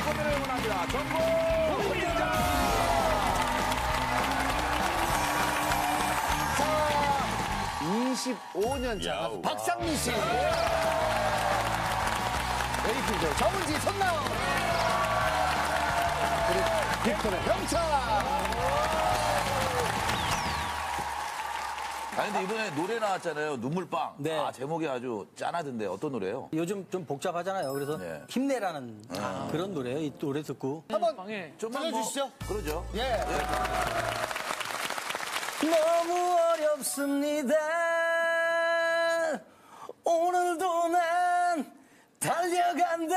고민을 응원합니다. 전국 고민자. 자, 25년 차 박상민 씨. 에이핑크 정은지 손나온. 그리고 빅톤의 병철. 아니 근데 이번에 노래 나왔잖아요. 눈물빵. 네. 아, 제목이 아주 짠하던데 어떤 노래예요? 요즘 좀 복잡하잖아요. 그래서 네. 힘내라는 그런 노래예요. 이 노래 듣고. 한번 좀만 들려주시죠. 그러죠. 예. 너무 어렵습니다. 오늘도 난 달려간다.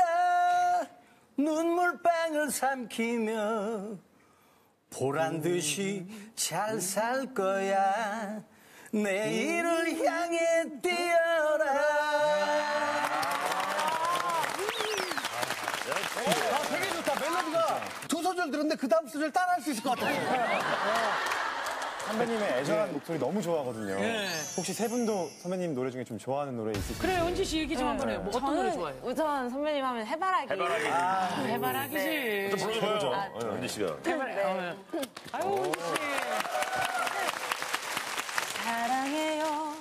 눈물방울 삼키며 보란 듯이 잘 살 거야. 내일을 향해 뛰어라. 되게 좋다. 멜로디가 두 소절 들었는데 그 다음 소절 따라할 수 있을 것 같아요. 선배님의 애절한 목소리 너무 좋아하거든요. 혹시 세 분도 선배님 노래 중에 좀 좋아하는 노래 있으세요? 그래, 은지 씨 얘기 좀 한번 해요. 뭐 어떤 노래 좋아해요? 우선 선배님 하면 해바라기. 해바라기지. 또 불러보죠. 은지 씨가. 해바라기. 아유, 은지 씨. 사랑해요,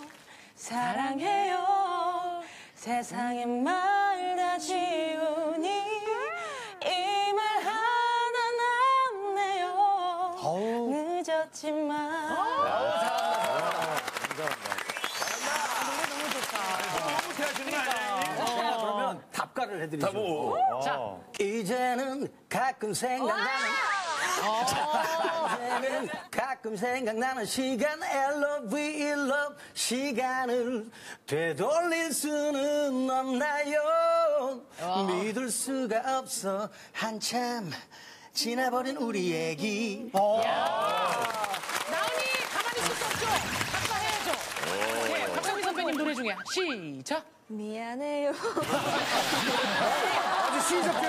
사랑해요. 세상의 말 다 지우니 이 말 하나 남네요. 늦었지만. 그러면 답가를 해드리죠. 자, 이제는 가끔 생각나는 이제는 가끔 생각나는 시간 love we love 시간을 되돌릴 수는 없나요. 믿을 수가 없어 한참 지나버린 우리 얘기. 나은이 가만히 있을 수 없죠? 답가해야죠. 네, 박상민 선배님 노래 중에. 시작. 미안해요. 아주 시적게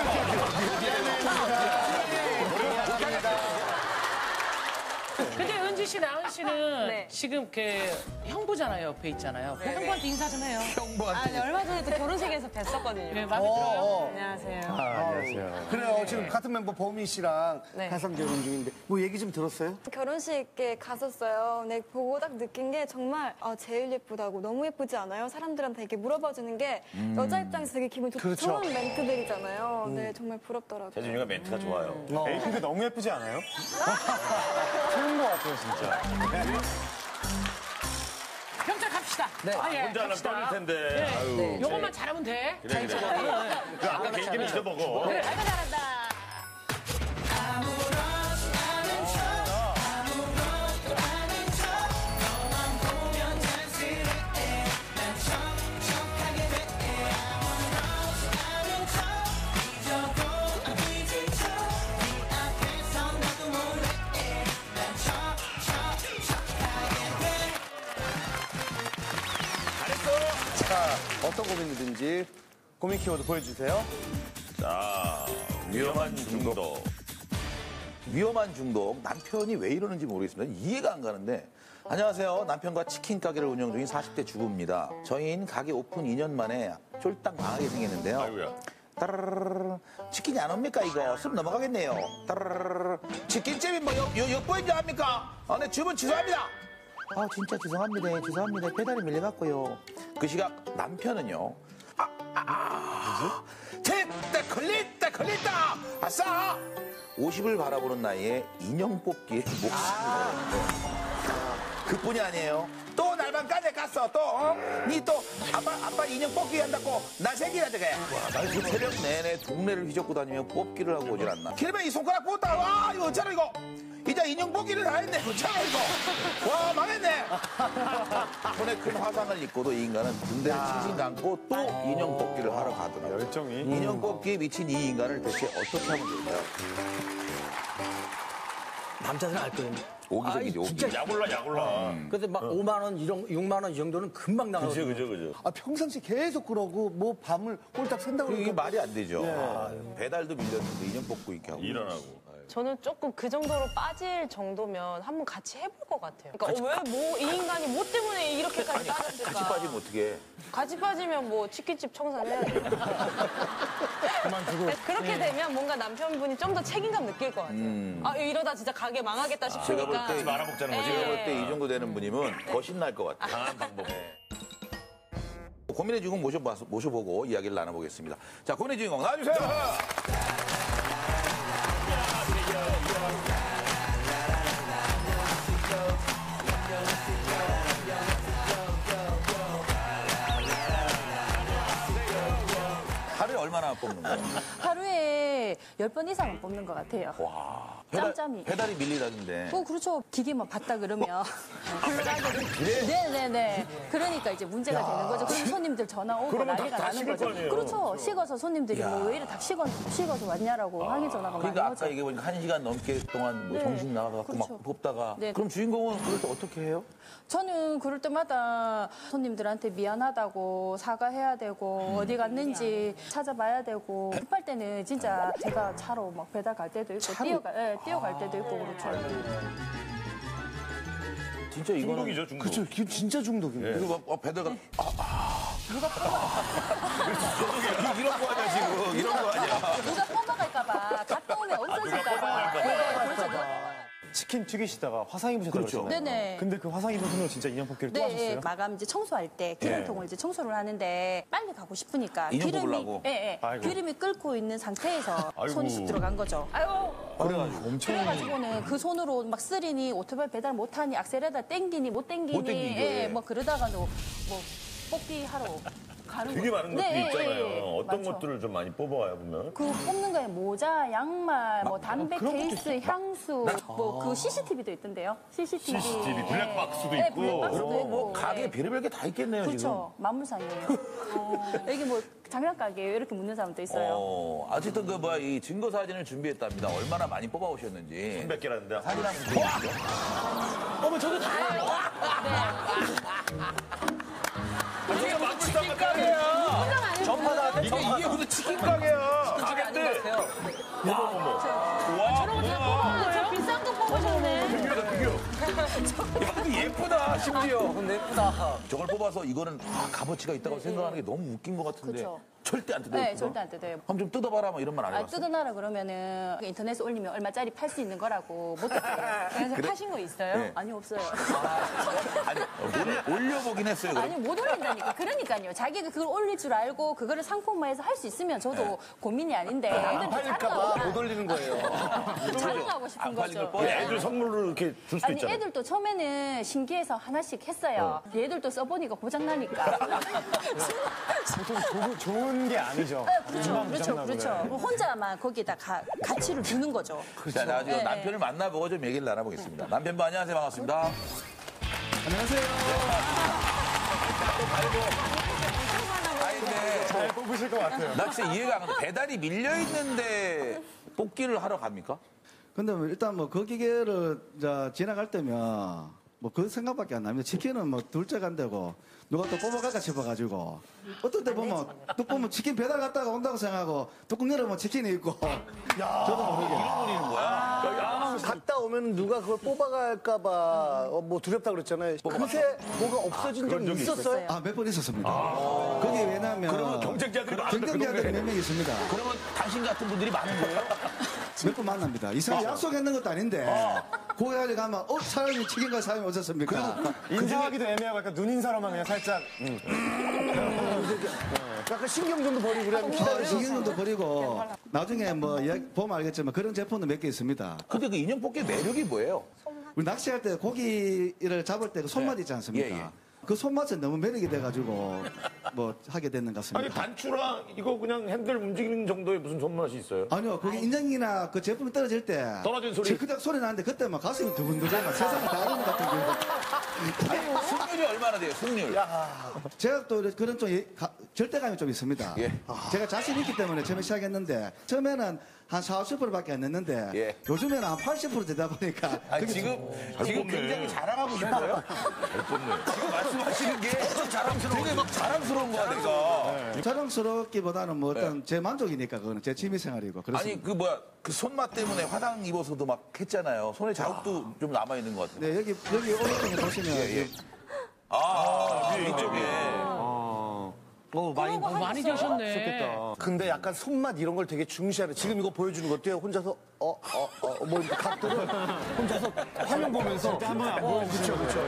근데 은지 씨, 나은 씨는 네. 지금 형부잖아요. 옆에 있잖아요. 그 형부한테 인사 좀 해요. 아니, 얼마 전에 또 결혼식에서 뵀었거든요. 네, 마음에 들어요. 안녕하세요. 안녕하세요. 그래요. 지금 같은 멤버 보미 씨랑 네. 가상 결혼 중인데 뭐 얘기 좀 들었어요? 결혼식에 갔었어요. 근데 보고 딱 느낀 게 정말 제일 예쁘다고 너무 예쁘지 않아요? 사람들한테 이렇게 물어봐주는 게 여자 입장에서 되게 기분 그렇죠. 좋은 멘트들이잖아요. 네, 정말 부럽더라고요. 재준이가 멘트가 좋아요. 에이핑크 너무 예쁘지 않아요? 좋은 것 같아요, 진짜. 병철 갑시다. 네. 아, 예, 혼자 하려면 갑시다. 떨릴 텐데. 네. 아유. 요것만 잘하면 돼. 그래, 그래. 그 아까 개인기는 잊어먹어. 그래, 아이고 잘한다. 자, 어떤 고민이든지 고민 키워드 보여주세요. 자, 위험한 중독. 위험한 중독. 남편이 왜 이러는지 모르겠습니다. 이해가 안 가는데. 안녕하세요. 남편과 치킨 가게를 운영 중인 40대 주부입니다. 저희는 가게 오픈 2년 만에 쫄딱 망하게 생겼는데요. 아이고야. 따라라라. 치킨이 안 옵니까 이거? 술 넘어가겠네요. 따라라라. 치킨집이 뭐 역보인지 압니까? 네, 주문 취소합니다. 아 진짜 죄송합니다. 죄송합니다. 배달이 밀려갖고요. 그 시각 남편은요. 됐다 걸렸다 아싸 50을 바라보는 나이에 인형 뽑기에 목숨을 걸었는데 그뿐이 아니에요. 또 날만 까대 갔어 또 니 또 아빠 인형 뽑기 한다고 나 생기나 저게 새벽 내내 동네를 휘젓고 다니며 뽑기를 하고 오질 않나. 길면 이 손가락 뽑다 와 이거 어쩌라 이거 이제 인형 뽑기를 다 했네 어쩌라 이거 와 망했네. 손에 큰 화상을 입고도 이 인간은 군대를 치진 않고 또 인형 뽑기를 하러 가더라고요. 열정이. 인형 뽑기에 미친 이 인간을 대체 어떻게 하면 될까요? 남자들은 알 거예요. 오기적이지 아이, 진짜. 야골라. 근데 막 5만 원, 6만 원 이 정도는 금방 나가죠. 그죠. 평상시 계속 그러고 뭐 밤을 꼴딱 샌다고 이게 그러니까 말이 안 되죠. 배달도 밀렸는데 인형 뽑고 있게 하고. 일어나고. 저는 조금 그 정도로 빠질 정도면 한번 같이 해볼 것 같아요. 그러니까 이 인간이 뭐 때문에 이렇게까지 빠졌을까? 같이 빠지면 어떻게 해? 같이 빠지면 뭐 치킨집 청산해야죠. 그만두고. 그렇게 되면 뭔가 남편분이 좀 더 책임감 느낄 것 같아요. 아, 이러다 진짜 가게 망하겠다 싶으니까. 제가 볼 때 말아먹자는 거지. 제가 볼 때 이 정도 되는 분이면 더 신날 것 같아요. 강한 방법. 고민의 주인공 모셔보고 이야기를 나눠보겠습니다. 자, 고민의 주인공 나와주세요. 하루에 얼마나 뽑는 거예요? 하루에 10번 이상은 뽑는 것 같아요. 와, 짬짬이. 페달이 밀리다던데. 그렇죠. 기계만 봤다 그러면. 네네네. 그러니까 이제 문제가 되는 거죠. 그럼 손님들 전화 오고 그러면 난리가 다 나는 식을 거죠. 거 아니에요. 그렇죠. 식어서 손님들이 뭐 왜 이래 다 식어서 왔냐라고 항의 전화가 많이 그러니까 오죠. 아까 얘기해보니까 1시간 넘게 동안 뭐 네. 정신 나가갖고 그렇죠. 막 뽑다가. 네. 그럼 주인공은 그럴 때 어떻게 해요? 저는 그럴 때마다 손님들한테 미안하다고 사과해야 되고 어디 갔는지 찾아봐야 되고 급할 때는 진짜 제가 차로 막 배달 갈 때도 있고 뛰어갈 때도 있고 그렇죠. 진짜 이거는. 중독이죠, 중독. 그쵸, 이게 진짜 중독입니다. 이거 막 배달 가. 누가 이런 거 아니야, 지금. 이런 거 아니야. 누가 뽑아갈까봐 갔다 오면 없어질까봐. 그렇죠. 치킨 튀기시다가 화상 입으셨다고 그렇죠. 그랬잖아요. 네네. 근데 그 화상 입은 손으로 진짜 인형 뽑기를 또 네, 하셨어요? 마감 이제 청소할 때 기름통을 이제 청소를 하는데 빨리 가고 싶으니까 인형 기름이 뽑으려고? 아이고. 기름이 끓고 있는 상태에서 아이고. 손이 쑥 들어간 거죠. 아유. 그래가지고. 엄청. 그래가지고는 그 손으로 막 쓰리니 오토바이 배달 못하니 악셀에다 땡기니 못 땡기니 못 땡기죠, 예. 뭐 그러다가도 뭐 뽑기 하러 가는 되게 거죠. 많은 것들이 네, 있잖아요. 예, 예. 어떤 많죠. 것들을 좀 많이 뽑아와요, 보면? 그 뽑는 거에 모자, 양말, 뭐 담배 케이스, 향수, 뭐 그 CCTV도 있던데요. CCTV, 블랙박스도 네, 있고. 블랙박스도 뭐, 있고. 뭐 가게 별의별 게 다 있겠네요, 지금. 그렇죠. 만물상이에요. 여기 뭐 장난가게예요. 이렇게 묻는 사람도 있어요. 어쨌든 그 뭐야 이 증거 사진을 준비했답니다. 얼마나 많이 뽑아오셨는지. 300개라는데. 사진 한번 보여주시죠. 어머, 저도 다 해요. 이게 막불상 가게야. 이게 무슨 치킨 가게야. 가게인데. 어머머머. 와, 저 비싼 거 뽑으셨네. 비교다, 비교. 야, 근데 예쁘다, 심지어. 근데 예쁘다. 저걸 뽑아서 이거는 값어치가 있다고 생각하는 게 너무 웃긴 것 같은데 그쵸. 절대 안 뜯어요. 네, 그거? 절대 안 뜯어요. 한번 좀 뜯어봐라 뭐 이런 말 안 아, 해봤어? 뜯어놔라 그러면은 인터넷에 올리면 얼마짜리 팔 수 있는 거라고 못 뜯어요. 그래서 파신 거 있어요? 네. 아니, 없어요. 아니 올려보긴 했어요. 아니, 못 올린다니까. 그러니까요. 자기가 그걸 올릴 줄 알고 그거를 상품화해서 할 수 있으면 저도 고민이 아닌데. 안 팔릴까봐 못 올리는 거예요. 자랑하고 싶은 안 팔린 걸 거죠. 뻔해. 애들 선물로 이렇게 줄 수도 아니, 있잖아. 애들도 처음에는 신기해서 하나씩 했어요. 얘들도 써보니까 고장나니까. 보통 좋은 게 아니죠. 그렇죠, 그렇죠, 그렇죠. 혼자만 거기다 가치를 두는 거죠. 자, 나중에 네, 남편을 만나보고 좀 얘기를 나눠보겠습니다. 남편분 안녕하세요. 반갑습니다. 안녕하세요. 아닌데 잘 뽑으실 것 같아요. 나 진짜 이해가 안 가. 배달이 밀려 있는데 뽑기를 하러 갑니까? 근데 뭐 일단 뭐 그 기계를 지나갈 때면 뭐 그 생각밖에 안 납니다. 치킨은 뭐 둘째 간다고 누가 또 뽑아갈까 싶어가지고 어떤 때 보면 또 보면 치킨 배달 갔다가 온다고 생각하고 뚜껑 열어보면 치킨이 있고 저도 모르게 갔다 오면 누가 그걸 뽑아갈까봐 뭐 두렵다 그랬잖아요. 그새 뭐가 없어진 적이 있었어요? 아 몇 번 있었습니다. 그게 왜냐면 그러면 경쟁자들이 많은데, 그 경쟁자들이 동네에. 몇 명 있습니다. 그러면 당신 같은 분들이 많은 거예요? 몇 번 만납니다. 이상하게 약속했는 것도 아닌데 거기 가서 가면 사장님 치킨가 사장님 오셨습니까? 인사하기도 애매하고 약간 눈인사로만 그냥 살짝. 약간 신경전도 버리고 그래 기다려. 신경도 버리고 나중에 뭐 이야기 보면 알겠지만 그런 제품도 몇 개 있습니다. 근데 그 인형 뽑기의 매력이 뭐예요? 우리 낚시할 때 고기를 잡을 때 그 손맛 있지 않습니까? 예, 예. 그 손맛은 너무 매력이 돼가지고 뭐 하게 됐는 것 아니, 같습니다. 단추랑 이거 그냥 핸들 움직이는 정도의 무슨 손맛이 있어요? 아니요, 그게 인형이나 그 제품이 떨어질 때 떨어진 소리? 그냥 소리 나는데 그때 막 가슴이 두근두근 막 세상을 다 아는 것 같은 거. 승률이 얼마나 돼요? 승률. 제가 또 그런 좀 절대감이 좀 있습니다. 예. 제가 자신 있기 때문에 처음에 시작했는데 처음에는 한 40, 50%밖에 안 냈는데 예. 요즘에는 한 80% 되다 보니까 아니, 지금 굉장히 자랑하고 싶어요. 지금 말씀하시는 게 되게 막 자랑스러운 거야, 내가. 자랑스럽기보다는 뭐 일단 제 만족이니까 그거는 제 취미 생활이고 그렇습니다. 아니, 그 뭐야, 그 손맛 때문에 화상 입어서도 막 했잖아요. 손에 자국도 좀 남아있는 것 같아요. 네, 여기 오른쪽에 보시면 예. 이쪽에. 많이 계셨네. 근데 약간 손맛 이런 걸 되게 중시하는. 지금 이거 보여주는 것도요. 혼자서 뭐 이렇게 각도를 혼자서 화면 보면서 한번 안 보여주시죠. 그렇죠.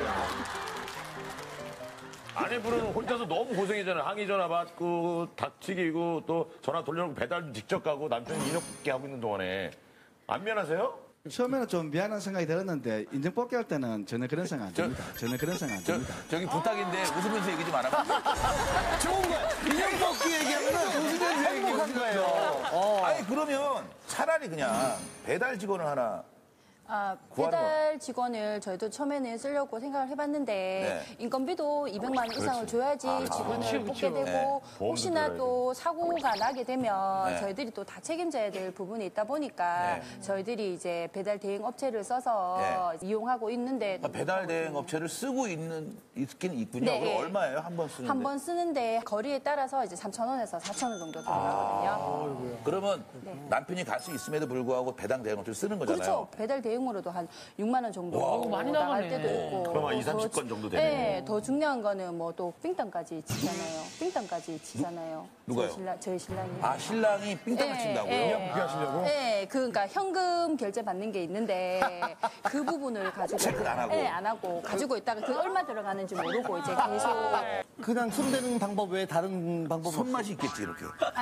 아내분은 혼자서 너무 고생이잖아요. 항의 전화 받고 닥치기고 또 전화 돌려놓고 배달도 직접 가고 남편이 인형뽑기 하고 있는 동안에 안 미안하세요? 처음에는 좀 미안한 생각이 들었는데 인증 뽑기 할 때는 전혀 그런 생각 안 듭니다. 전혀 그런 생각 안 듭니다. 저기 부탁인데 웃으면서 얘기 좀 안 하고. 좋은 거야. 인형 뽑기 얘기하면 웃으면서 행복한 거예요. 아니 그러면 차라리 그냥 배달 직원을 하나. 배달 직원을 저희도 처음에는 쓰려고 생각을 해봤는데 인건비도 200만 원 이상을 줘야지 직원을 뽑게 되고 혹시나 또 사고가 나게 되면 저희들이 또 다 책임져야 될 부분이 있다 보니까 저희들이 이제 배달 대행 업체를 써서 이용하고 있는데 배달 대행 업체를 쓰고 있긴 있군요. 네. 그럼 얼마예요? 한 번 쓰는데? 한 번 쓰는데 거리에 따라서 이제 3,000원에서 4,000원 정도 들어가거든요. 그러면 남편이 갈 수 있음에도 불구하고 배달 대행 업체를 쓰는 거잖아요. 그렇죠. 배달 대행으로도 한 6만 원 정도 많이 나갈 나가네. 때도 있고. 그럼 한 2, 30건 정도 되네. 네, 더 중요한 거는 뭐 또 삥땅까지 치잖아요. 삥땅까지 치잖아요. 누가요? 저희 신랑이. 아, 신랑이 삥땅을 친다고요? 하시려고? 네, 그러니까 현금 결제 받는 게 있는데 그 부분을 가지고 체크를 안 하고? 네, 안 하고 가지고 있다가 그 얼마 들어가는지 모르고 이제 계속 그냥 손대는 방법 외에 다른 방법은 손맛이 있겠지, 이렇게.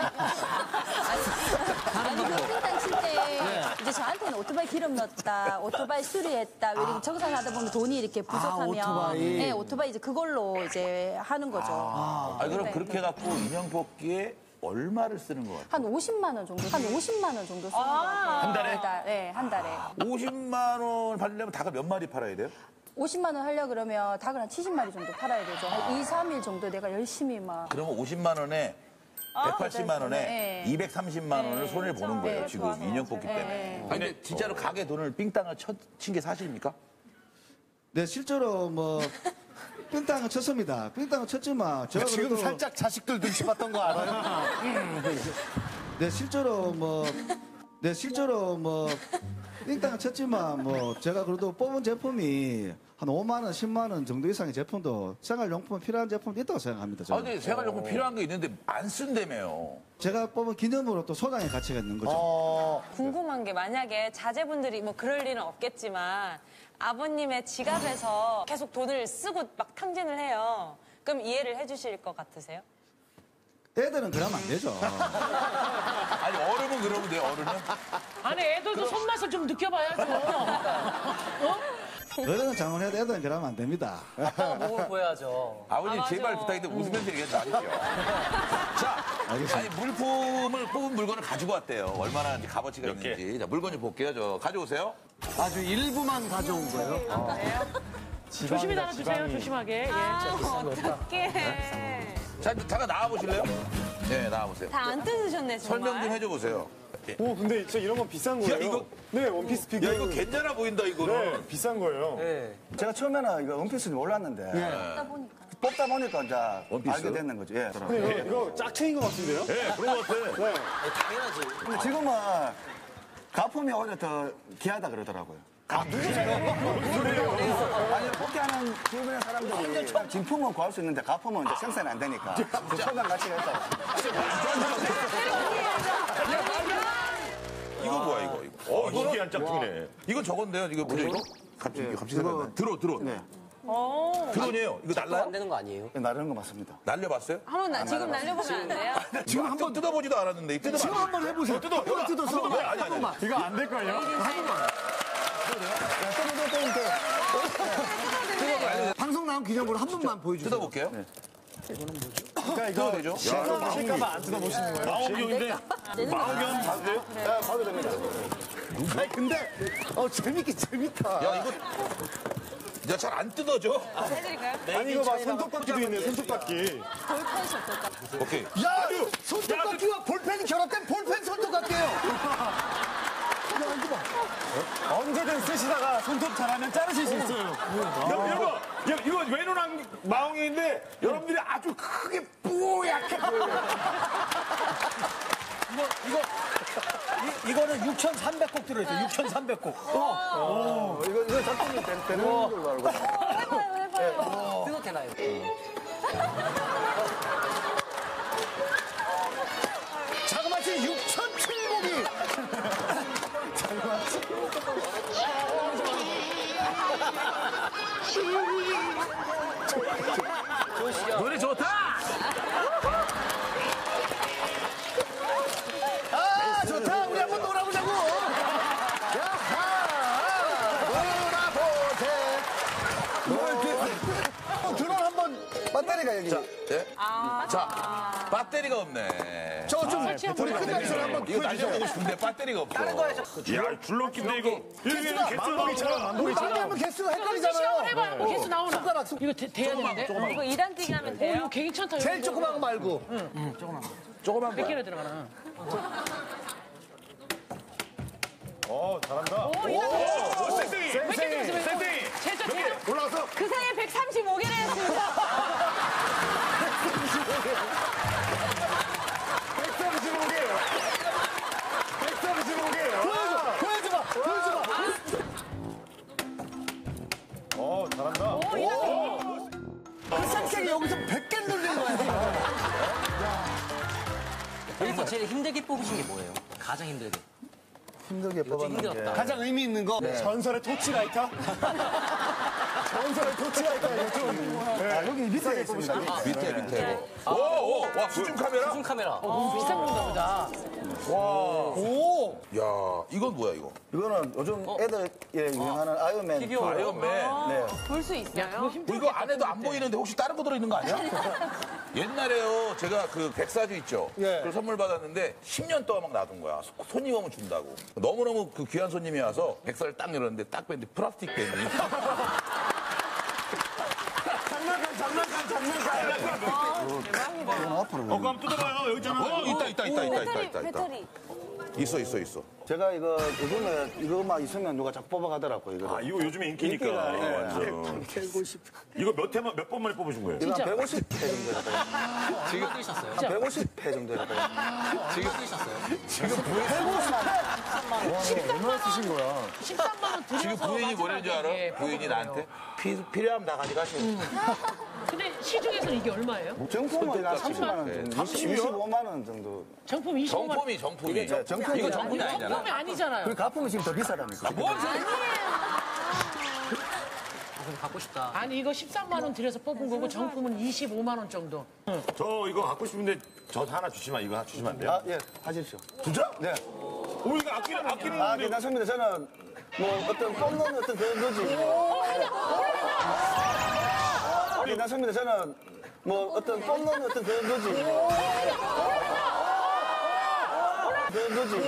아니 그 삥땅 칠 때 이제 저한테는 오토바이 기름 넣었다, 오토바이 수리했다, 이렇게 정산하다 보면 돈이 이렇게 부족하면 오토바이. 네, 오토바이 이제 그걸로 이제 하는 거죠. 그럼 네. 그렇게 해갖고 인형 뽑기에 얼마를 쓰는 것 같아요? 한 50만 원 정도, 한 50만 원 정도 쓰는 것 같아요. 한 달에? 네, 한 달에. 50만 원 받으려면 닭을 몇 마리 팔아야 돼요? 50만 원 하려 그러면 닭을 한 70마리 정도 팔아야 되죠. 한 2, 3일 정도 내가 열심히 막. 그러면 50만 원에 180만 원에 네. 230만 원을 손해를 보는 거예요, 네, 지금 좋아서. 인형 뽑기 때문에. 네. 아니, 근데 진짜로 가게 돈을 삥땅을 친 게 사실입니까? 네, 실제로 뭐 삥땅을 쳤습니다. 삥땅을 쳤지만 제가 지금 그래도 살짝 자식들 눈치 봤던 거 알아요? 네, 실제로 뭐 삥땅을 쳤지만 뭐 제가 그래도 뽑은 제품이 한 5만 원, 10만 원 정도 이상의 제품도 생활용품 필요한 제품도 있다고 생각합니다. 아, 저는. 근데 생활용품 필요한 게 있는데 안 쓴다며요. 제가 뽑은 기념으로 또 소장의 가치가 있는 거죠. 궁금한 게 만약에 자제분들이 뭐 그럴 일은 없겠지만 아버님의 지갑에서 계속 돈을 쓰고 막 탕진을 해요. 그럼 이해를 해주실 것 같으세요? 애들은 그러면 안 되죠. 아니, 어른은 그러면 돼요, 어른은? 아니 애들도 손맛을 좀 느껴봐야죠. 어른은 장원해도 애들은 그러면 안 됩니다. 목을 보여야죠. 아버님, 맞아. 제발 부탁인데 웃으면서 얘기하지 마십시오. 자, 아니, 물품을 뽑은 물건을 가지고 왔대요. 얼마나 이제 값어치가 몇 개? 있는지. 자, 물건 좀 볼게요. 저 가져오세요. 아주 일부만 가져온 거예요. 조심히 나눠주세요. 조심하게. 예. 어떡해. 자, 잠깐 나와보실래요? 네, 나와보세요. 다 안 뜯으셨네, 정말. 설명 좀 해줘 보세요. 오, 근데 저 이런 건 비싼 거예요. 야, 이거- 네, 원피스 피규어. 야, 이거 괜찮아 보인다, 이거는. 네, 비싼 거예요. 제가 처음에는 이거 원피스는 몰랐는데 하다 보니까. 뽑다 보니까 이제 원피스? 알게 됐는 거죠. 예. 근데 이거 짝퉁인 것 같은데요? 네, 그런 것 같아. 네. 근데 지금은 가품이 오히려 더 귀하다 그러더라고요. 아니, 뽑기하는 주변의 사람들이 진품은 구할 수 있는데 가품은 이제 생산이 안 되니까 소장 가치가 있다고. 이거 뭐야, 이거. 이게 한 짝퉁이네. 이건 저건데요. 이거 뭐죠, 이거? 갑자기 생각나네. 드론. 네. 드론이에요. 이거 날라요? 안 되는 거 아니에요? 나르는 거 맞습니다. 날려봤어요? 지금 날려보면 안 돼요? 지금 한번 뜯어보지도 않았는데. 지금 한번 해보세요. 뜯어서. 아니. 이거 안 될걸요? 방송 나온 기념으로 한 번만 보여주세요. 뜯어볼게요. 그러니까 이거 되죠? 실까봐 안 뜯어보시는 거예요? 마오경인데. 마오경 봐도요? 봐도 됩니다. 아니, 근데 재밌다. 야, 이거. 야, 잘 안 뜯어져. 해드릴까요? 아니, 이거 봐, 손톱깎이도 있네, 손톱깎이. 오케이. 야, 손톱깎이와 볼펜이 결합된 볼펜 손톱깎이에요. 언제든 쓰시다가 손톱 잘하면 자르실 수 있어요. 여러분, 이거 외노랑 마홍인데 여러분들이 아주 크게 뽀얗게 보여요. 이거는 6,300곡 들어있어요. 6,300곡. 이거 작품이 되는 걸로 알고 있어요. 해봐요. 뜨겁게 나요. 노래 좋다. 아, 좋다. 우리 한번 놀아보자고. 야하. 놀아보세. 드론 한번 배터리가 여기. 자, 배터리가 없네. 저 좀 우리 끝나기 전에 한번 이거 날려보고 싶은데 배터리가 없어. 야, 줄넘기인데 이거. 개수가 만보기처럼 우리 만보면 개수가 헷갈리잖아요. 시험을 해봐요. 한번 개수 나오나? 손가락. 이거 돼야 되는데? 이거 2단 뛰기 하면 돼요? 이거 괜찮다. 제일 조그만 거 말고. 조그만 거. 100개나 들어가나? 잘한다. 쌩쌩이. 쌩쌩이. 제자. 올라가서. 그 사이에 135개를 했습니다. 135개예요. 135개예요. 보여줘봐. 잘한다. 그 쌩쌩이 여기서 100개 돌리는 거야. 여기서 제일 힘들게 뽑으신 게 뭐예요? 가장 힘들게. 힘들게 뽑았는 게 힘들었다. 가장 의미 있는 거. 전설의 토치라이터? 전설의 토치라이터 이거 좀. 아, 여기 밑에 있습니다. 밑에. 오, 와, 수중 카메라? 수중 카메라. 비싼 건가 보다. 오! 야, 이건 뭐야, 이거? 이거는 요즘 애들 유행하는 아이언맨. 피규어. 아이언맨. 네. 볼 수 있어요? 이거 안에도 안 보이는데 혹시 다른 거 들어있는 거 아니야? 옛날에요, 제가 그 백사주 있죠? 예. 그걸 선물 받았는데 10년 동안 막 놔둔 거야. 손님 오면 준다고. 너무너무 그 귀한 손님이 와서 백사를 딱 열었는데 딱 뺐는데 플라스틱 펜이. 한번 뜯어봐요. 여기 있잖아. 있다. 배터리. 있어. 제가 이거 요즘에 이거만 있으면 누가 자꾸 뽑아가더라고 이거. 아, 이거 요즘에 인기니까. 완전. 150. 이거 몇 번 만에 뽑으신 거예요? 이거 한 150회 정도 되거든요. 지금 뛰셨어요? 한 150회 정도 되거든요. 지금 뛰셨어요? 얼마나 쓰신 거야? 13만 원 들여서 지금 부인이 뭐라는 줄 알아? 마지막에 부인이 나한테 필요하면 다 가져가시오. 근데 시중에서는 이게 얼마예요? 정품은 한 30만 원 정도, 25만 원 정도. 정품 25만 원. 정품이. 정품이 이거 정품이 아니잖아. 정품이 아니잖아요. 그리고 가품은 지금 더 비싸다니까. 뭔 소리야? 그럼 갖고 싶다. 아니 이거 13만 원 들여서 뽑은 거고 정품은 25만 원 정도. 저 이거 갖고 싶은데 저 하나 주시면 이거 하나 주시면 안 돼요? 아, 예, 하십시오. 진짜? 네. 오, 이거 아끼는 아, 건데. 괜찮습니다. 저는 뭐 어떤 뽑는 어떤 그런 거지. 괜찮습니다. 저는 뭐 어떤 뽑는 어떤 그런 거지. 그런 거지.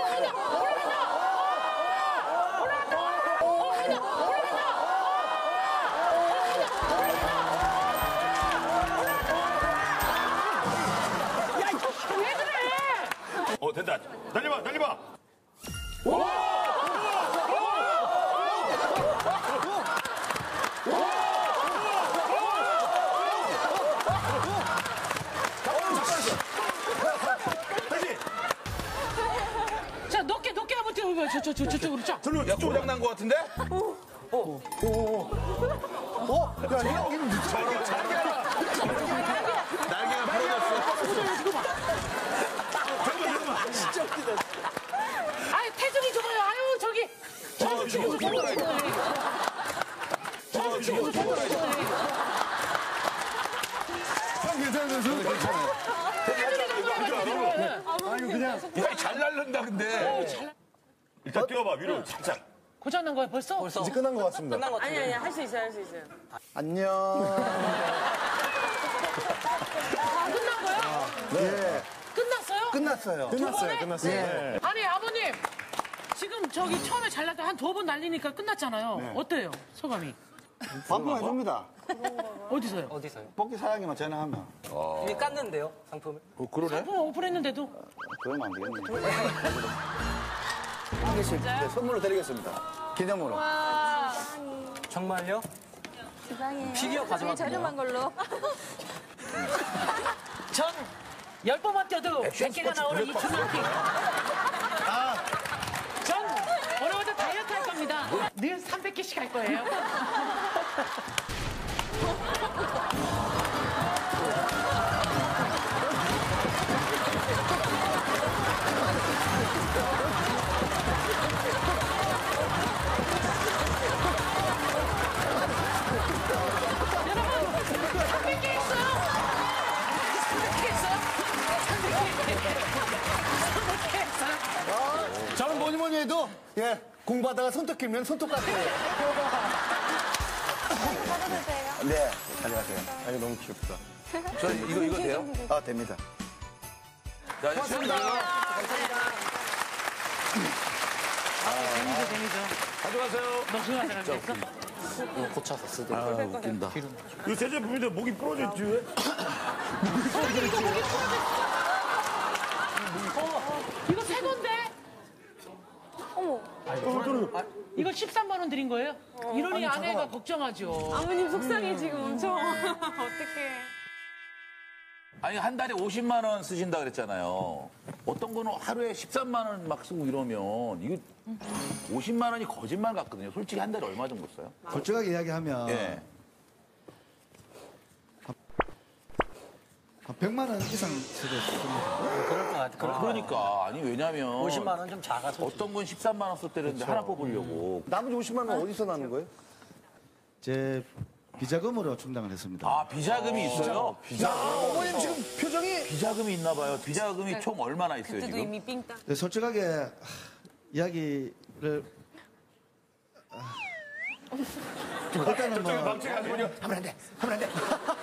된다. 날려봐. 자 높게 한번 뛰어봐. 저쪽으로 쫙. 야, 고장 난 거 같은데? 야, 이거 날개가 부러졌어. 진짜 웃기다. 아유 태중이 좋아요. 아유 저기. 야, 잘 날른다, 근데. 일단 뛰어봐, 위로 살짝. 고장 난 거야 벌써? 이제 끝난 것 같습니다. 끝난 것 같아요. 아니, 할 수 있어요. 안녕. 끝난 거야? 네. 끝났어요? 끝났어요. 네. 아니 아버님 지금 저기 처음에 잘 나가 한 2번 날리니까 끝났잖아요. 어때요 소감이? 반품해줍니다. 어디서요? 어디서요? 뽑기 사장님만 전화하면. 이미 깠는데요, 상품을? 그러네? 상품 오픈했는데도 그러면 안 되겠네. 한 개씩 네, 선물로 드리겠습니다. 기념으로. 정말요? 세상에. 피규어 가져왔군요. 저렴한 걸로. 전 10번만 뛰어도 100개가 나오는 이 줄넘기. 전 오늘부터 다이어트 할 겁니다. 늘 300개씩 할 거예요. 나중에도 예 공부하다가 손톱 길면 손톱 깎고. 받아도 돼요? 네, 가져가세요. 아니, 너무 귀엽다. 저 이거 돼요? 아 됩니다. 자, 고맙습니다. 재미죠. 가져가세요. 너 그거 생각했어? 이거 고쳐서 쓰고. 웃긴다. 이거 새 제품인데 목이 부러졌지 왜? 이거 새 건데? 어머. 이거 13만 원 드린 거예요? 이러니 아내가 걱정하죠. 아버님 속상해 지금 엄청. 어떡해. 아니, 한 달에 50만 원 쓰신다 그랬잖아요. 어떤 거는 하루에 13만 원 막 쓰고 이러면 이거 50만 원이 거짓말 같거든요. 솔직히 한 달에 얼마 정도 써요? 솔직하게 이야기하면 예. 한 100만 원 이상 쓰고 있습니다. 그럴 것 같아. 그러니까 아니 왜냐면 50만 원 좀 작아서. 어떤 건 13만 원 썼대는데 하나 뽑으려고. 나머지 50만 원 어디서 나는 거예요? 제 비자금으로 충당을 했습니다. 아, 비자금이 있어요? 어머님 지금 표정이 비자금이 있나 봐요. 비자금이 총 얼마나 있어요, 그때도 지금? 이미 삥땅. 네, 솔직하게 이야기를 일단은 뭐 하면 안 돼. 하면 안 돼.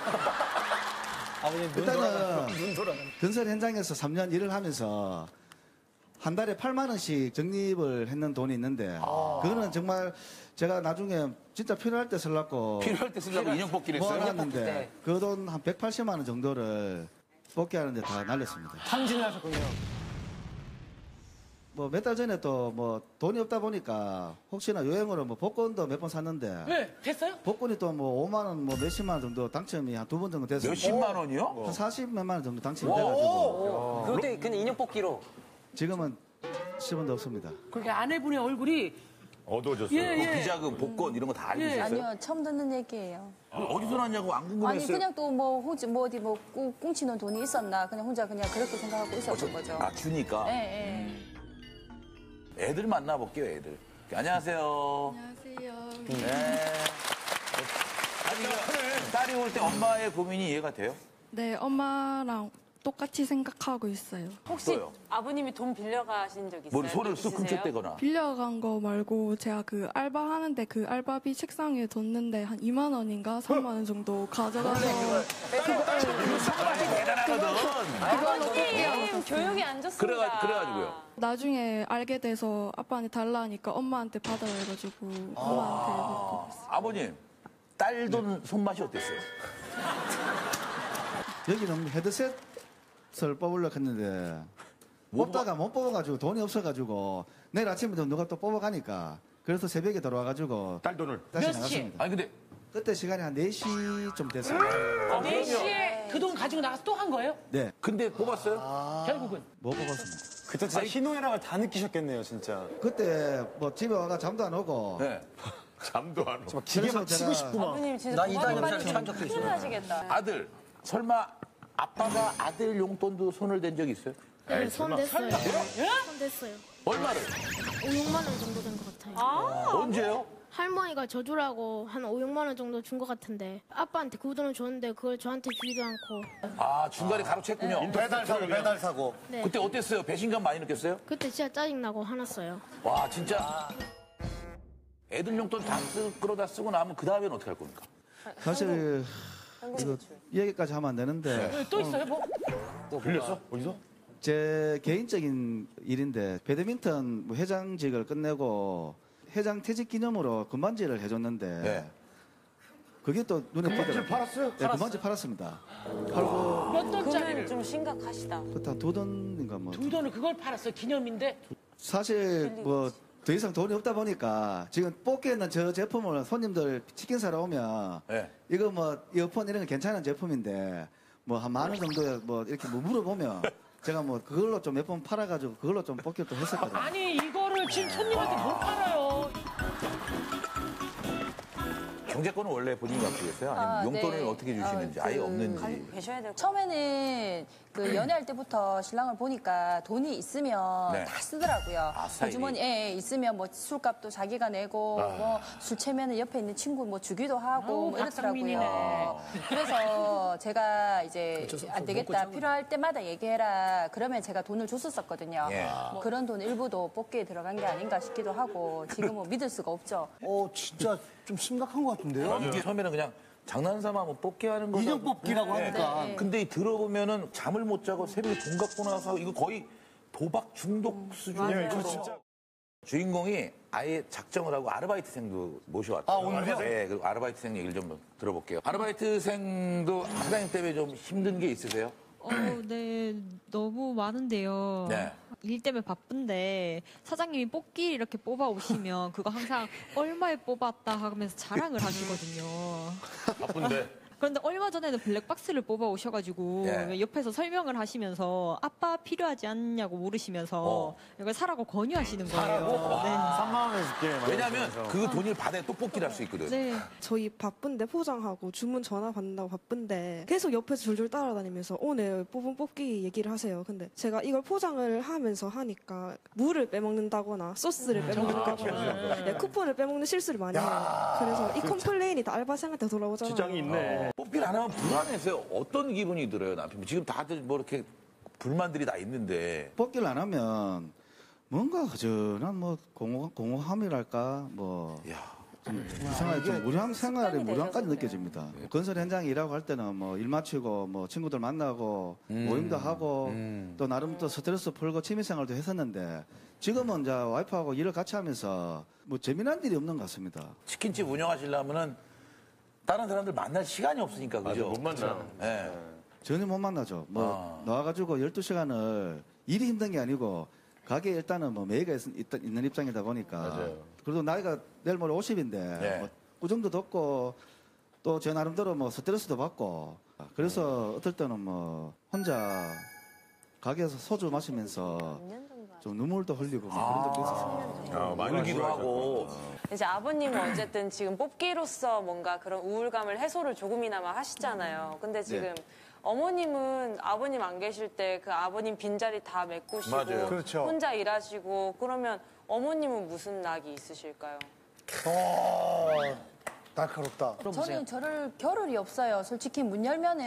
일단은 건설 현장에서 3년 일을 하면서 한 달에 8만 원씩 적립을 했는 돈이 있는데 그거는 정말 제가 나중에 진짜 필요할 때 쓰려고 필요할 때 쓰려고 인형 뽑기를 했어요? 모아놨는데 그 돈 한 180만 원 정도를 뽑기하는데 다 날렸습니다. 탕진을 하셨군요. 뭐 몇 달 전에 또 뭐 돈이 없다 보니까 혹시나 여행으로 뭐 복권도 몇 번 샀는데 왜? 됐어요? 복권이 또 뭐 5만 원 뭐 몇십만 원 정도 당첨이 한 2번 정도 돼서 몇십만 원이요? 한 40몇만 원 정도 당첨이 돼가지고 그때 그냥 인형 뽑기로. 지금은 10원도 없습니다. 그렇게 아내분의 얼굴이 어두워졌어요. 예. 비자금, 복권 이런 거 다 알고 있었어요? 아니요, 처음 듣는 얘기예요. 어디서 났냐고 안 궁금했어요? 아니, 그냥 또 뭐, 어디 뭐, 꽁치는 돈이 있었나. 그냥 혼자 그냥 그렇게 생각하고 있었던 거죠. 아, 주니까? 예, 예. 애들 만나볼게요, 애들. 안녕하세요. 안녕하세요. 네. 아니, 이거 딸이 올 때 엄마의 고민이 이해가 돼요? 네, 엄마랑 똑같이 생각하고 있어요. 혹시 또요? 아버님이 돈 빌려가신 적 있어요? 머리 손을 쑥 있으세요? 훔쳤대거나. 빌려간 거 말고 제가 그 알바하는데 그 알바비 책상에 뒀는데 한 2만 원인가 3만 원 정도 가져가서 대단하거든. 아버님 교육이 안 좋습니다. 그래가지고요. 나중에 알게 돼서 아빠한테 달라니까 엄마한테 받아라 해가지고 엄마한테 받고 있어요. 아버님, 딸 돈 손맛이 어땠어요? 여기는 헤드셋을 뽑으려고 했는데 뽑다가 못 뽑아가지고 돈이 없어가지고 내일 아침부터 누가 또 뽑아가니까 그래서 새벽에 들어와가지고 딸 돈을. 다시 몇 시? 나갔습니다. 아니, 근데 그때 시간이 한 4시 좀 됐어요. 4시에 그 돈 가지고 나가서 또 한 거예요? 네, 근데 뽑았어요? 결국은. 못 뽑았습니다. 그때 진짜 희노애락을 다 느끼셨겠네요, 진짜. 그때 뭐 집에 와가 잠도 안 오고 네. 잠도 안 오고. 기계 그래서 막 치고 제가- 싶구만. 아버님 진짜 나 이단 도마뱀 영상 산 적도 있어요. 하시겠다. 아들, 설마 아빠가 아들 용돈도 손을 댄 적 있어요? 손 댔어요. 손 댔어요. 얼마를? 5, 6만 원 정도 된 것 같아요. 언제요? 할머니가 저주라고 한 5, 6만 원 정도 준 것 같은데 아빠한테 그 돈을 줬는데 그걸 저한테 주지도 않고 아, 중간에 가로챘군요. 배달 사고. 네. 그때 어땠어요? 배신감 많이 느꼈어요? 그때 진짜 짜증나고 화났어요. 와, 진짜. 애들 용돈 다 끌어다 쓰고 나면 그 다음에는 어떻게 할 겁니까? 사실 이거 이 얘기까지 하면 안 되는데 네, 또 있어요, 뭐? 빌렸어? 어디서? 제 개인적인 일인데 배드민턴 뭐 회장직을 끝내고 회장 퇴직 기념으로 금반지를 해줬는데 네. 그게 또 눈에 띄더라고요. 팔았어요? 네, 금반지 팔았습니다. 팔고 몇 돈짜리를? 그는 좀 심각하시다. 그때 한 2돈인가 뭐. 두 돈을 그걸 팔았어요, 기념인데. 사실 뭐 더 이상 돈이 없다 보니까 지금 뽑기에 있는 저 제품을 손님들 치킨 사러 오면 네. 이거 뭐 이어폰 이런 거 괜찮은 제품인데 뭐 한 10,000원 정도에 뭐 이렇게 뭐 물어보면 제가 뭐 그걸로 좀 몇 번 팔아가지고 그걸로 좀 뽑기를 또 했었거든요. 아니, 이거를 지금 손님한테 못 팔아요. 경제권은 원래 본인이 갖고 계세요? 아니면 용돈을 네. 어떻게 주시는지 아예 없는지. 가지고 계셔야 될 것 같아요. 처음에는 그 연애할 때부터 신랑을 보니까 돈이 있으면 네. 다 쓰더라고요. 스타일이. 주머니 있으면 뭐 술값도 자기가 내고 뭐 술 채면은 옆에 있는 친구 뭐 주기도 하고 뭐 이렇더라고요. 그래서 제가 이제 안 되겠다 필요할 때마다 얘기해라. 그러면 제가 돈을 줬었거든요. 예. 뭐 그런 돈 일부도 뽑기에 들어간 게 아닌가 싶기도 하고 지금은 믿을 수가 없죠. 진짜 좀 심각한 것 같은데요? 이게 처음에는 그냥 장난삼아 뭐 뽑기 하는 거. 인형 뽑기라고 하니까. 근데 들어보면은 잠을 못 자고 새벽에 돈 갖고 나서 이거 거의 도박 중독 수준이에요. 이거 진짜. 주인공이 아예 작정을 하고 아르바이트생도 모셔왔대요. 오늘요? 네, 그리고 아르바이트생 얘기를 좀 들어볼게요. 아르바이트생도 사장님 때문에 좀 힘든 게 있으세요? 네, 너무 많은데요. 네. 일 때문에 바쁜데 사장님이 뽑기 이렇게 뽑아 오시면 그거 항상 얼마에 뽑았다 하면서 자랑을 하시거든요. 바쁜데. 그런데 얼마 전에는 블랙박스를 뽑아 오셔가지고 예. 옆에서 설명을 하시면서 아빠 필요하지 않냐고 물으시면서 이걸 사라고 권유하시는 거예요. 네. 3만 원에 줄게. 왜냐면 그 돈을 받아야 또 뽑기를 할 수 있거든. 네. 저희 바쁜데 포장하고 주문 전화 받는다고 바쁜데 계속 옆에서 줄줄 따라다니면서 오늘 뽑은 뽑기 얘기를 하세요. 근데 제가 이걸 포장을 하면서 하니까 물을 빼먹는다거나 소스를 빼먹는다거나 쿠폰을 빼먹는 실수를 많이 해요. 그래서 이 컴플레인이 다 알바생한테 돌아오잖아요. 지장이 있네. 뽑기를 안 하면 불안해서요. 어떤 기분이 들어요, 남편? 지금 다들 뭐 이렇게 불만들이 다 있는데. 뽑기를 안 하면 뭔가 허전한 뭐 공허함이랄까 뭐 좀 이상하게 좀 무료함 생활의 무료함까지 느껴집니다. 건설 현장에 일하고 할 때는 뭐 일 마치고 뭐 친구들 만나고 모임도 하고 또 나름 또 스트레스 풀고 취미생활도 했었는데 지금은 이제 와이프하고 일을 같이 하면서 뭐 재미난 일이 없는 것 같습니다. 치킨집 운영하시려면은 다른 사람들 만날 시간이 없으니까 그죠? 못 만나. 네. 전혀 못 만나죠. 뭐 나와가지고 12시간을 일이 힘든 게 아니고 가게에 일단은 뭐 매일가 있는 입장이다 보니까 맞아요. 그래도 나이가 내일 모레 50인데 네. 뭐 꾸중도 덥고 또 제 나름대로 뭐 스트레스도 받고 그래서 어떨 때는 뭐 혼자 가게에서 소주 마시면서 좀 눈물도 흘리고 뭐 그런 적도 있었어요. 많이 울기도 하고. 이제 아버님은 어쨌든 지금 뽑기로서 뭔가 그런 우울감을 해소를 조금이나마 하시잖아요. 근데 지금 어머님은 아버님 안 계실 때 그 아버님 빈자리 다 메꾸시고 맞아요. 그렇죠. 혼자 일하시고 그러면 어머님은 무슨 낙이 있으실까요? 날카롭다. 저는 저를 겨를이 없어요. 솔직히 문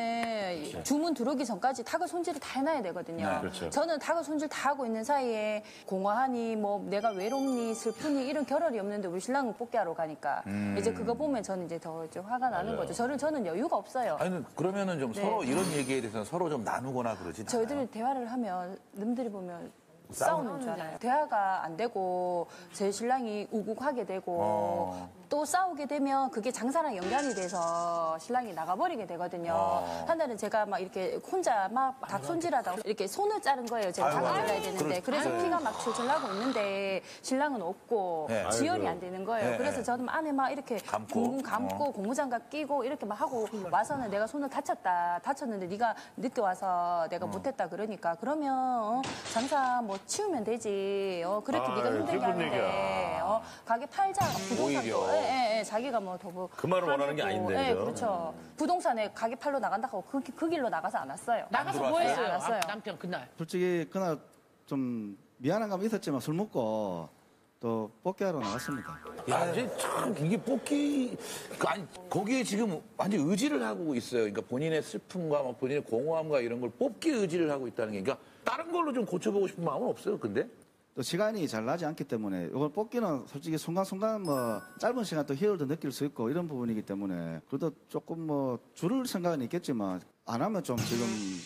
열면은 주문 들어오기 전까지 닭을 손질을 다 해놔야 되거든요. 네, 그렇죠. 저는 닭을 손질 다 하고 있는 사이에 공허하니 뭐 내가 외롭니 슬프니 이런 겨를이 없는데 우리 신랑은 뽑기하러 가니까 이제 그거 보면 저는 이제 더 이제 화가 나는 거죠. 저는 여유가 없어요. 아니, 그러면은 좀 네. 서로 이런 얘기에 대해서 서로 좀 나누거나 그러지. 저희들 대화를 하면 남들이 보면 싸우는 줄 알아요. 대화가 안 되고 제 신랑이 우국하게 되고 또 싸우게 되면 그게 장사랑 연관이 돼서 신랑이 나가버리게 되거든요. 한 달은 제가 막 이렇게 혼자 막 닭 손질하다가 이렇게 손을 자른 거예요. 제가 닭을 잘라야 되는데 그래서 피가 막 줄줄 나고 있는데 신랑은 없고 네. 지혈이 안 되는 거예요. 네. 그래서 저는 안에 막 이렇게 붕붕 감고 고무장갑 끼고 이렇게 막 하고 와서는 내가 손을 다쳤는데 네가 늦게 와서 내가 못했다 그러니까 그러면 장사 뭐 치우면 되지. 그렇게 네가 힘들게 슬픈 하는데 얘기야. 가게 팔자 부동산도 오히려. 자기가 뭐 더 뭐 그 말을 원하는 게 아닌데, 네, 그죠? 그렇죠. 부동산에 가게 팔러 나간다고 그 길로 나가서 안 왔어요. 나가서 뭐 들어왔어요? 했어요? 알았어요. 남편 그날. 솔직히 그날 좀 미안한 감이 있었지만 술 먹고 또 뽑기하러 나왔습니다. 야, 이제 참 이게 뽑기 아니 거기에 지금 완전 의지를 하고 있어요. 그러니까 본인의 슬픔과 뭐 본인의 공허함과 이런 걸 뽑기 의지를 하고 있다는 게 그러니까 다른 걸로 좀 고쳐보고 싶은 마음은 없어요. 근데 또 시간이 잘 나지 않기 때문에 이걸 뽑기는 솔직히 순간순간 뭐 짧은 시간 또 희열도 느낄 수 있고 이런 부분이기 때문에 그래도 조금 뭐 줄을 생각은 있겠지만 안 하면 좀 지금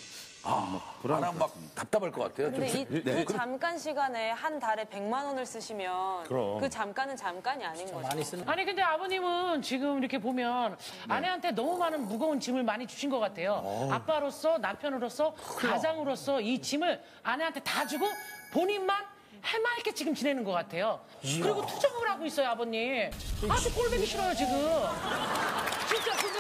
뭐 불안할 나랑 것 막 답답할 것 같아요. 근데 좀 그 잠깐 시간에 한 달에 100만 원을 쓰시면 그럼. 그 잠깐은 잠깐이 아닌 거죠. 많이 쓰는. 아니 근데 아버님은 지금 이렇게 보면 아내한테 너무 많은 무거운 짐을 많이 주신 것 같아요. 아빠로서 남편으로서 가장으로서 이 짐을 아내한테 다 주고 본인만 해맑게 지금 지내는 것 같아요. 그리고 투정을 하고 있어요 아버님. 아주 꼴보기 싫어요 지금. 진짜 지금.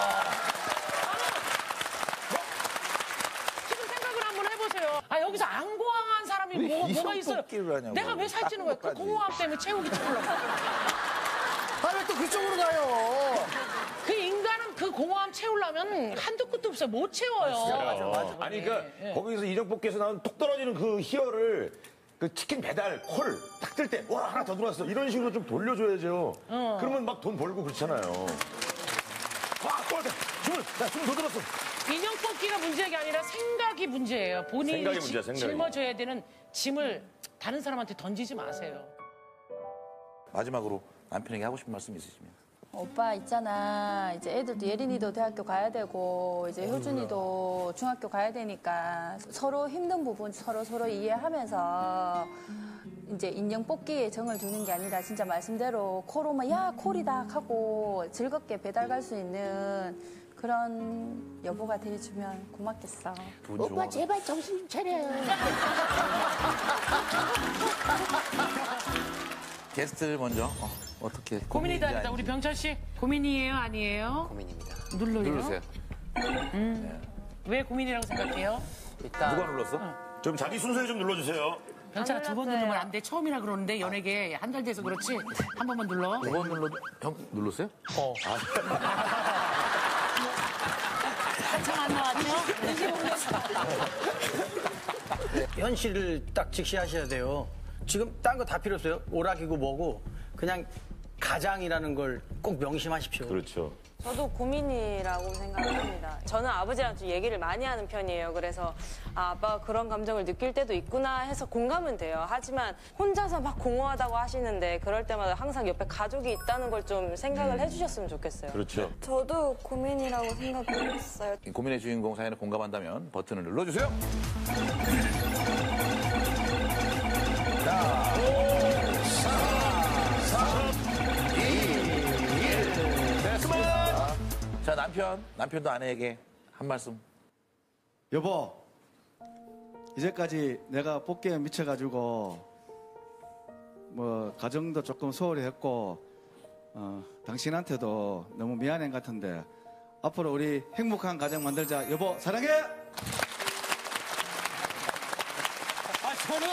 지금 생각을 한번 해보세요. 여기서 안 공허한 사람이 뭐가 있어요? 뽑기를 하냐고. 내가 왜 살찌는 거야? 그 공허함 때문에 채우기 채우려고. 아, 왜 또 그쪽으로 가요? 그 인간은 그 공허함 채우려면 한도 끝도 없어요. 못 채워요. 맞아. 아니, 그러니까 거기서 인형뽑기에서 나온 톡 떨어지는 그 희열을 그 치킨 배달 콜 딱 뜰 때 와 하나 더 들어왔어 이런 식으로 좀 돌려줘야죠. 그러면 막 돈 벌고 그렇잖아요. 주문 더 들었어. 인형 뽑기가 문제가 아니라 생각이 문제예요. 본인이 생각이 문제야, 생각이. 짊어져야 되는 짐을 다른 사람한테 던지지 마세요. 마지막으로 남편에게 하고 싶은 말씀 있으시면. 오빠 있잖아. 이제 애들도 예린이도 대학교 가야 되고 이제 효준이도 중학교 가야 되니까 서로 힘든 부분 서로 이해하면서 이제 인형 뽑기에 정을 두는 게 아니라 진짜 말씀대로 콜오면 야 콜이다 하고 즐겁게 배달 갈 수 있는 그런 여보가 돼주면 고맙겠어. 오빠 제발 정신 좀 차려요. 게스트를 먼저 어떻게 고민이다 아니다. 우리 병철 씨 고민이에요 아니에요? 고민입니다. 눌러요. 누르세요. 왜 고민이라고 생각해요? 일단 누가 눌렀어? 좀 자기 순서에 좀 눌러주세요. 병철아 2번 누르면 안 돼. 처음이라 그러는데 연예계 한 달 돼서 그렇지. 한 번만 눌러. 2번 눌러도 형 눌렀어요? 한참 안 나왔죠? 현실을 딱 직시하셔야 돼요. 지금 딴 거 다 필요 없어요. 오락이고 뭐고 그냥 가장이라는 걸 꼭 명심하십시오. 그렇죠. 저도 고민이라고 생각합니다. 저는 아버지랑 좀 얘기를 많이 하는 편이에요. 그래서 아빠가 그런 감정을 느낄 때도 있구나 해서 공감은 돼요. 하지만 혼자서 막 공허하다고 하시는데 그럴 때마다 항상 옆에 가족이 있다는 걸 좀 생각을 해주셨으면 좋겠어요. 그렇죠. 저도 고민이라고 생각했어요. 이 고민의 주인공 사연에 공감한다면 버튼을 눌러주세요. 자, 5, 4, 3, 2, 1. 됐습니다. 자, 남편도 아내에게 한 말씀. 여보, 이제까지 내가 뽑기에 미쳐가지고 뭐 가정도 조금 소홀히 했고 당신한테도 너무 미안한 것 같은데 앞으로 우리 행복한 가정 만들자. 여보 사랑해. 저는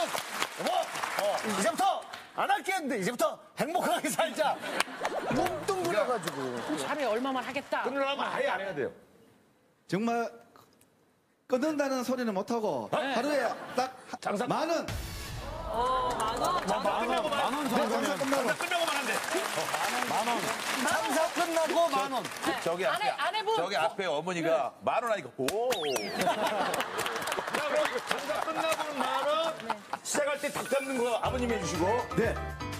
이제부터 안 할게 했는데 이제부터 행복하게 살자. 뭉뚱그려가지고. 차라리 얼마만 하겠다. 끊으려면 아예 안 해야 돼요. 정말 끊는다는 소리는 못하고 하루에 딱 장사 10,000원. 장사 끝나고 만 원. 장사 끝나고만 한대. 장사 끝나고 10,000원. 저기 앞에, 아내분. 저기 앞에 어머니가 10,000원 하니까 오. 자, 그럼 장사 끝나고는 만 원. 시작할 때 닭 잡는 거 아버님이 해주시고. 네.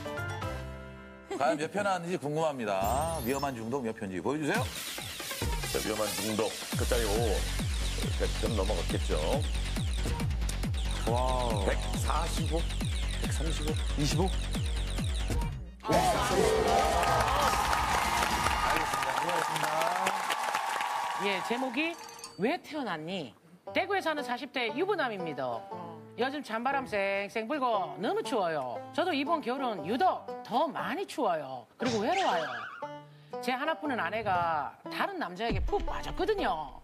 과연 몇 편 하는지 궁금합니다. 위험한 중독 몇 편인지 보여주세요. 자, 위험한 중독 끝자리 5. 100점 넘어갔겠죠. 와. 145, 135, 25. 예, 제목이 왜 태어났니? 대구에 사는 40대 유부남입니다. 요즘 찬바람 쌩쌩 불고 너무 추워요. 저도 이번 겨울은 유독 더 많이 추워요. 그리고 외로워요. 제 하나뿐인 아내가 다른 남자에게 푹 빠졌거든요.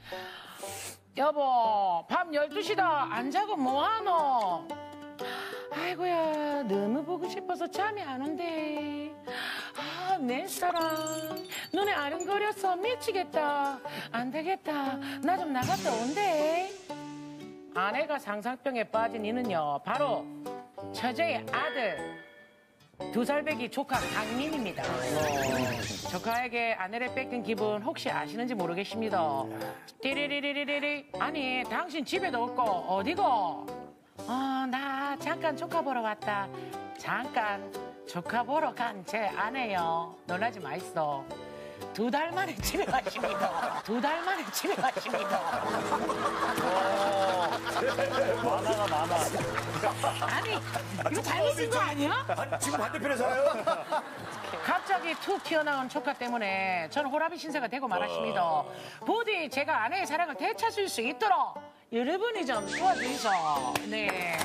여보, 밤 12시다. 안 자고 뭐하노? 아이고야, 너무 보고 싶어서 잠이 안 온대. 아, 내 사랑. 눈에 아른거려서 미치겠다. 안 되겠다. 나 좀 나갔다 온대. 아내가 상상병에 빠진 이는요, 바로 처제의 아들. 2살 배기 조카 강민입니다. 조카에게 아내를 뺏긴 기분 혹시 아시는지 모르겠습니다. 띠리리리리리. 아니, 당신 집에도 없고 어디고? 나 잠깐 조카 보러 왔다. 잠깐 조카 보러 간 제 아내요. 놀라지 마있어. 2달 만에 집에 가십니다. 2달 만에 집에 가십니다. 만화가 많아. 아니, 이거 잘못 쓴 거 아니야? 지금 반대편에 살아요? 갑자기 툭 튀어나온 조카 때문에 전 호라비 신세가 되고 말았습니다. 부디 제가 아내의 사랑을 되찾을 수 있도록 여러분이 좀 도와주이소. 네.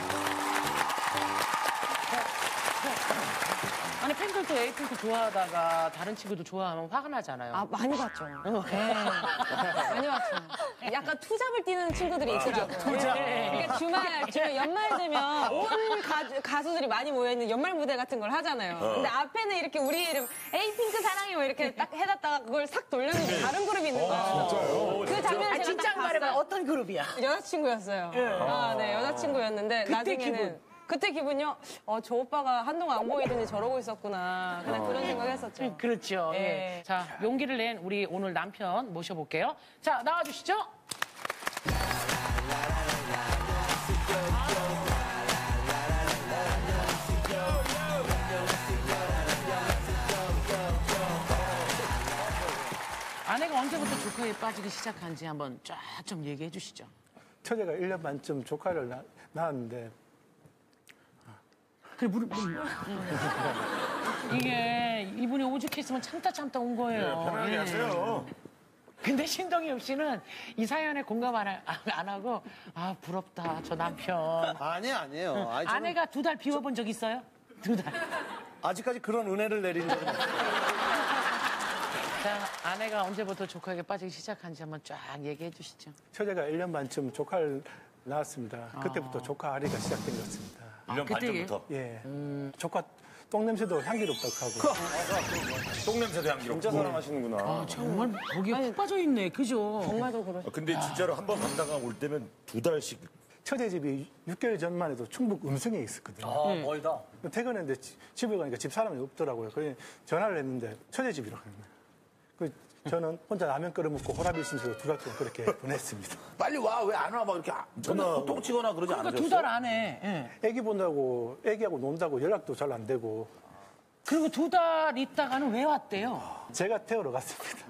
아니, 팬들도 에이핑크 좋아하다가 다른 친구도 좋아하면 화가 나잖아요. 아, 많이 봤죠. 네. 많이 봤죠. 약간 투잡을 뛰는 친구들이 있더라고요. 그러니까 주말 연말 되면 온 가수들이 많이 모여있는 연말 무대 같은 걸 하잖아요. 근데 앞에는 이렇게 우리 이름 에이핑크 사랑해 뭐 이렇게 딱 해놨다가 그걸 싹 돌렸는데 다른 그룹이 있는 거예요. 진짜요? 그 장면을 제가 진짜 딱 말해봐. 봤어요. 어떤 그룹이야? 여자친구였어요. 네, 여자친구였는데 나중에는 그때 기분요? 저 오빠가 한동안 안 보이더니 저러고 있었구나. 그냥 그런 생각했었죠. 그렇죠. 예. 자, 용기를 낸 우리 오늘 남편 모셔볼게요. 자, 나와주시죠. 아내가 언제부터 조카에 빠지기 시작한지 한번 쫙 좀 얘기해 주시죠. 처제가 1년 반쯤 조카를 낳았는데 그래, 이게 이분이 오죽했으면 참다 온 거예요. 편하게 하세요. 근데 신동엽 씨는 이 사연에 공감 안 하고 부럽다 저 남편. 아니에요. 아내가 2달 비워본 적 있어요? 2달. 아직까지 그런 은혜를 내린 적은 없어요. 자, 아내가 언제부터 조카에게 빠지기 시작한지 한번 쫙 얘기해 주시죠. 처제가 1년 반쯤 조카를 낳았습니다. 그때부터 조카 아리가 시작된 것 같습니다. 1년 반쯤부터? 예. 조카 똥냄새도 향기롭다고 하고. 똥냄새도 향기롭고. 진짜 사랑하시는구나. 정말 거기에 푹 빠져 있네. 그죠? 정말도 그러시죠. 근데 진짜로 한 번 간다가 올 때면 2달씩. 처제 집이 6개월 전만 해도 충북 음성에 있었거든요. 멀다. 퇴근했는데 집에 가니까 집 사람이 없더라고요. 그래서 전화를 했는데 처제 집이라고 했네요. 저는 혼자 라면 끓여 먹고 호라비 신세로 2달 동안 그렇게 보냈습니다. 빨리 와, 왜 안 와? 막 이렇게 전화 통 치거나 그러지 그러니까 않으셨어요? 2달 안에. 예. 애기 본다고, 애기하고 논다고 연락도 잘 안 되고. 그리고 2달 있다가는 왜 왔대요? 제가 태우러 갔습니다.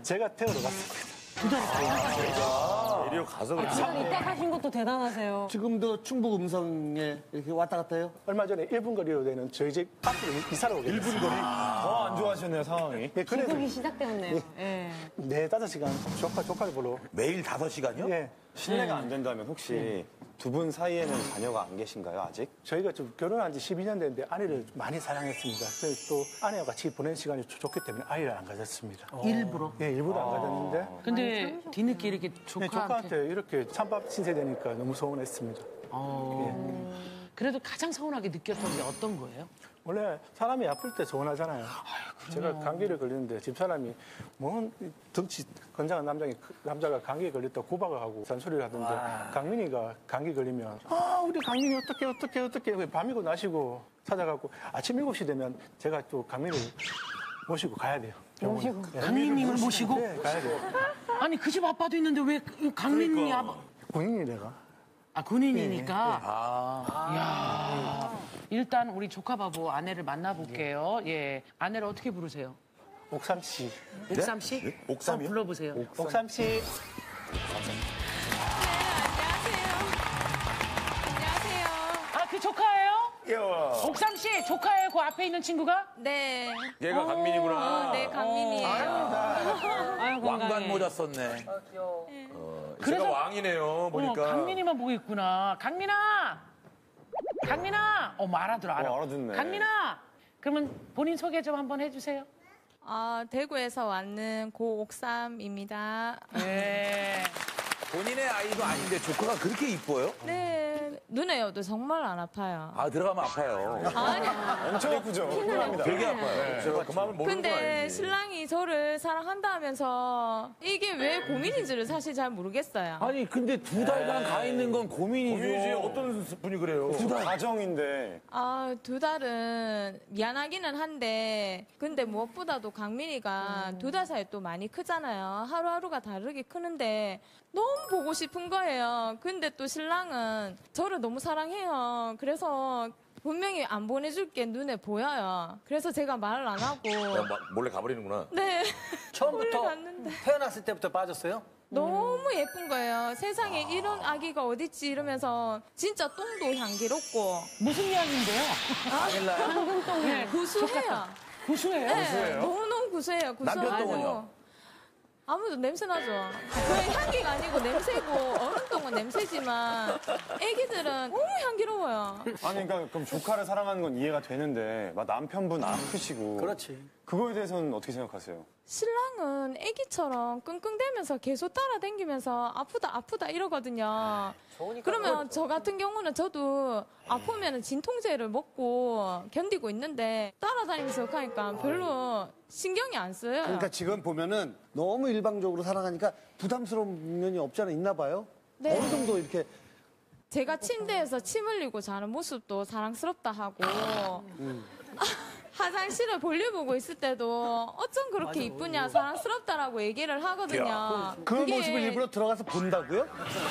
내려 가서 그렇게. 이때 가신 것도 대단하세요. 지금도 충북 음성에 이렇게 왔다 갔다 해요? 얼마 전에 1분 거리로 되는 저희 집 앞으로 이사를 오게 됐어요. 1분 거리? 더 안 좋아하셨네요, 상황이. 예, 그래서 기록이 시작되었네요. 예. 4-5시간 조카를 보러. 매일 5시간이요? 예. 신뢰가 안 된다면 혹시 두 분 사이에는 자녀가 안 계신가요, 아직? 저희가 좀 결혼한 지 12년 됐는데 아내를 많이 사랑했습니다. 그래서 또 아내와 같이 보낸 시간이 좋기 때문에 아이를 안 가졌습니다. 일부러? 예, 일부러 안 가졌는데. 근데 뒤늦게 이렇게 네, 조카한테. 조카한테 이렇게 찬밥 신세되니까 너무 서운했습니다. 그래도 가장 서운하게 느꼈던 게 어떤 거예요? 원래 사람이 아플 때 서운하잖아요. 제가 감기를 걸리는데 집사람이 뭔 덩치 건장한 남자가 감기에 걸렸다고 구박을 하고 잔소리를 하던데 강민이가 감기 걸리면 우리 강민이 어떻게 밤이고 낮이고 찾아가고 아침 7시 되면 제가 또 강민이를 모시고 가야 돼요. 모시고? 강민님을 모시고? 네, 가야 돼요. 아니 그 집 아빠도 있는데 왜 강민이 아빠? 군인이 내가. 군인이니까. 이야. 일단 우리 조카 바보 아내를 만나볼게요. 예. 아내를 어떻게 부르세요? 옥삼 씨. 옥삼 씨? 네? 옥삼이요? 불러보세요. 옥삼 씨. 그 조카예요? 귀여워. 옥삼 씨 조카예요? 그 앞에 있는 친구가? 네. 얘가 강민이구나. 네, 강민이에요. 왕관 모자 썼네. 그래서 왕이네요, 보니까. 강민이만 보고 있구나. 강민아! 말하더라, 알아. 알아듣네. 강민아! 그러면 본인 소개 좀 한번 해주세요. 대구에서 왔는 고옥삼입니다. 네. 본인의 아이도 아닌데 조카가 그렇게 이뻐요? 네. 눈에요도 정말 안 아파요. 들어가면 아파요. 엄청 아프죠? 되게 아파요. 제가 그 마음을 모르는 거 근데 알지. 신랑이 저를 사랑한다 하면서 이게 왜 고민인지를 사실 잘 모르겠어요. 아니, 근데 2달간 가 있는 건 고민이죠. 고민이지. 어떤 분이 그래요? 가정인데. 2달은 미안하기는 한데 근데 무엇보다도 강민이가 2달 사이 또 많이 크잖아요. 하루하루가 다르게 크는데 너무 보고 싶은 거예요. 근데 또 신랑은 저를 너무 사랑해요. 그래서 분명히 안 보내줄게 눈에 보여요. 그래서 제가 말을 안 하고 몰래 가버리는구나. 네. 처음부터 몰래 갔는데. 태어났을 때부터 빠졌어요? 너무 예쁜 거예요. 세상에 이런 아기가 어딨지 이러면서 진짜 똥도 향기롭고. 무슨 향인데요? 네, 구수해요. 구수해요? 네, 너무너무 구수해요. 남편 똥은요? 아무도 냄새 나죠. 그냥 향기가 아니고 냄새고 어른 똥은 냄새지만 애기들은 너무 향기로워요. 아니, 그러니까 그럼 조카를 사랑하는 건 이해가 되는데 막 남편분 아프시고. 그렇지. 그거에 대해서는 어떻게 생각하세요? 신랑은 애기처럼 끙끙대면서 계속 따라다니면서 아프다 이러거든요. 그러면 저 같은 경우는 저도 아프면 진통제를 먹고 견디고 있는데 따라다니면서 하니까 별로 신경이 안 써요. 그러니까 지금 보면은 너무 일방적으로 사랑하니까 부담스러운 면이 없지 않아 있나 봐요? 네. 어느 정도 이렇게 제가 침대에서 침 흘리고 자는 모습도 사랑스럽다 하고 화장실을 볼일 보고 있을 때도 어쩜 그렇게 이쁘냐 사랑스럽다라고 얘기를 하거든요. 그 모습을 일부러 들어가서 본다고요?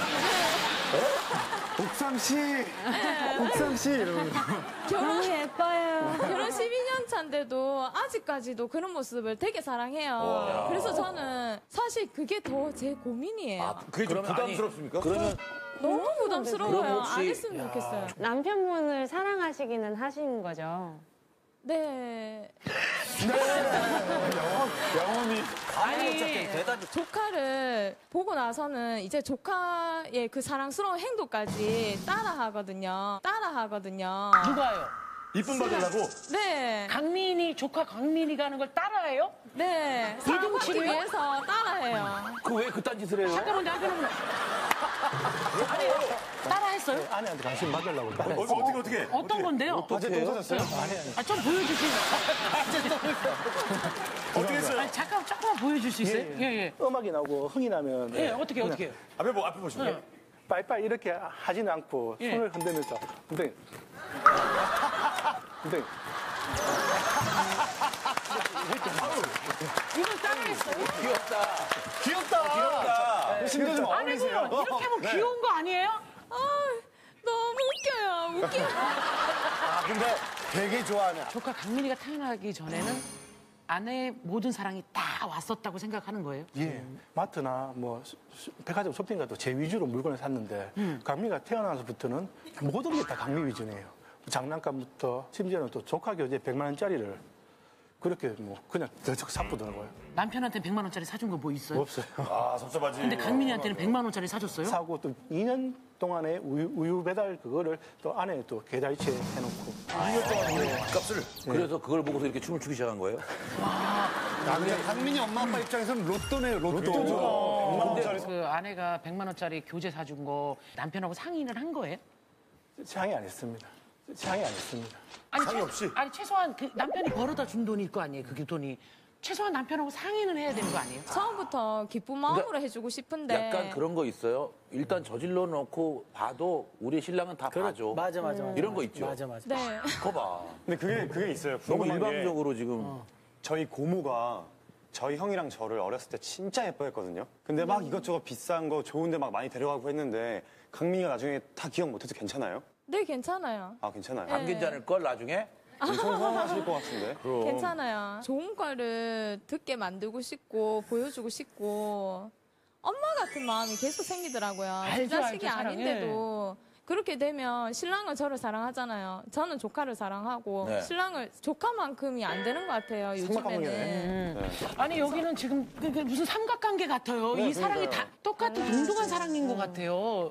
옥상 씨, 옥상 씨 이러면서. 결혼 예뻐요. 결혼 12년 차인데도 아직까지도 그런 모습을 되게 사랑해요. 그래서 저는 사실 그게 더 제 고민이에요. 그게 좀 부담스럽습니까? 그러면 너무 부담스러워요. 그럼 혹시- 안 했으면 좋겠어요. 남편분을 사랑하시기는 하신 거죠? 네. 영원히. 아니, 조카를 보고 나서는 이제 조카의 그 사랑스러운 행동까지 따라하거든요. 누가요? 이쁨 받으려고? 네. 조카 강민이가 하는 걸 따라해요? 네. 사랑받기 이등치로요? 위해서 따라해요. 그 왜 그딴 짓을 해요? 잠깐만요. 아니, 따라했어요? 아내한테 관심 받으려고. 어떻게? 어떤 건데요? 아재 똥 사셨어요? 아, 좀 보여주세요. 어떻게 했어요? 아니, 잠깐, 조금만 보여줄 수 있어요? 예. 음악이 나오고 흥이 나면. 예, 어떻게 해요? 앞에 보시면. 네. 빨리빨리 이렇게 하지는 않고 예. 손을 흔들면서 근데 이걸 따라했어요? 귀엽다. 심지어 좀 아니, 어울리세요. 이렇게 하면 귀여운 거 아니에요? 너무 웃겨요. 아, 근데 되게 좋아하네. 조카 강민이가 태어나기 전에는 아내의 모든 사랑이 다 왔었다고 생각하는 거예요? 예. 마트나 뭐 백화점 쇼핑 가도 제 위주로 물건을 샀는데 강미가 태어나서부터는 모든 게 다 강미 위주네요. 장난감부터 심지어는 또 조카 교재 100만 원짜리를 그렇게 뭐 그냥 덜쩍 사쁘더라고요. 남편한테 100만 원짜리 사준 거 뭐 있어요? 없어요. 아, 섭섭하지. 근데 강민이한테는 100만 원짜리 사줬어요? 사고 또 2년 동안에 우유 배달 그거를 또 안에 또 계좌이체 해놓고 2년 동안 값을. 그래서 그걸 보고서 이렇게 춤을 추기 시작한 거예요? 아, 근데 강민이 엄마 아빠 입장에서는 로또네요, 로또. 근데 그 아내가 100만 원짜리 교재 사준 거 남편하고 상의를 한 거예요? 상의 안 했습니다. 상의 안 했습니다. 아니, 상의 없이? 아니 최소한 그 남편이 벌어다 준 돈일 거 아니에요, 그게 돈이. 최소한 남편하고 상의는 해야 되는 거 아니에요? 처음부터 기쁜 마음으로 해주고 싶은데. 약간 그런 거 있어요. 일단 저질러 놓고 봐도 우리 신랑은 다 봐줘. 맞아. 이런 거 있죠. 맞아. 네. 그거 봐. 근데 그게 있어요. 너무 궁금한 게 일방적으로 지금. 저희 고모가 저희 형이랑 저를 어렸을 때 진짜 예뻐했거든요. 근데 막 이것저것 비싼 거 좋은데 막 많이 데려가고 했는데 강민이가 나중에 다 기억 못해도 괜찮아요? 네, 괜찮아요. 아 괜찮아요. 안 괜찮을 걸 나중에? 성공하실 것 같은데. 그럼. 괜찮아요. 좋은 거를 듣게 만들고 싶고 보여주고 싶고 엄마 같은 마음이 계속 생기더라고요. 알죠, 자식이 알죠, 아닌데도 그렇게 되면 신랑은 저를 사랑하잖아요. 저는 조카를 사랑하고 네. 신랑을 조카만큼이 안 되는 것 같아요. 요즘에는. 아니 여기는 지금 무슨 삼각관계 같아요. 이 사랑이 다 똑같은 동등한 사랑인 것 같아요.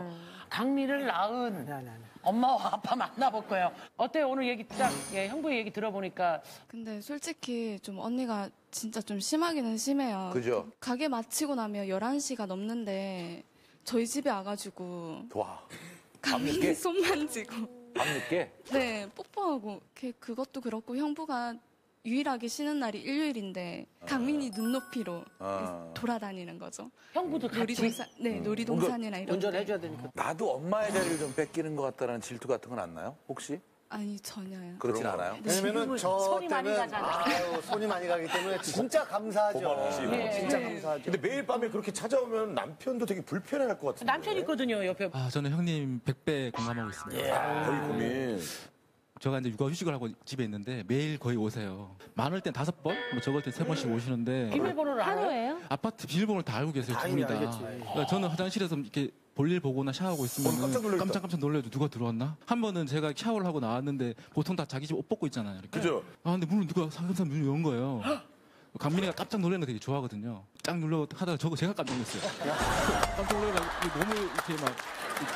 강미를 낳은 엄마와 아빠 만나볼 거예요. 어때요? 오늘 얘기 딱 형부 얘기 들어보니까. 근데 솔직히 좀 언니가 진짜 좀 심하기는 심해요. 그죠? 가게 마치고 나면 11시가 넘는데 저희 집에 와가지고 와. 강민이 손 만지고 밤늦게? 네 뽀뽀하고 그것도 그렇고 형부가 유일하게 쉬는 날이 일요일인데 강민이 눈높이로 돌아다니는 거죠. 형부도 같이? 놀이동산, 네, 놀이동산이나 이런 데. 운전해줘야 되니까. 나도 엄마의 자리를 좀 뺏기는 것 같다는 질투 같은 건 안 나요? 혹시? 아니 전혀요. 그렇진 않아요? 왜냐면은 저 손이 많이 때는 가잖아. 손이 많이 가기 때문에 진짜 감사하죠. 진짜 감사하죠. 근데 매일 밤에 그렇게 찾아오면 남편도 되게 불편해할 것 같은데. 남편 있거든요, 옆에. 아, 저는 형님 100배 공감하고 있습니다. 거의 고민. 제가 이제 육아휴직을 하고 집에 있는데 매일 거의 오세요. 많을 땐 5번, 뭐 적을 땐 3번씩 오시는데. 비밀번호를 알아요? 아파트 비밀번호를 다 알고 계세요, 두 분이 다. 그러니까 저는 화장실에서 이렇게 볼일 보거나 샤워하고 있으면 깜짝 놀래도 누가 들어왔나? 한 번은 제가 샤워를 하고 나왔는데 보통 다 자기 집 옷 벗고 있잖아요. 이렇게. 그죠? 아, 근데 문을 누가 상상 문을 연 거예요. 강민이가 깜짝 놀라는 거 되게 좋아하거든요. 딱 눌러 하다가 제가 깜짝 놀랐어요. 깜짝 놀라가 몸을 이렇게 막 이렇게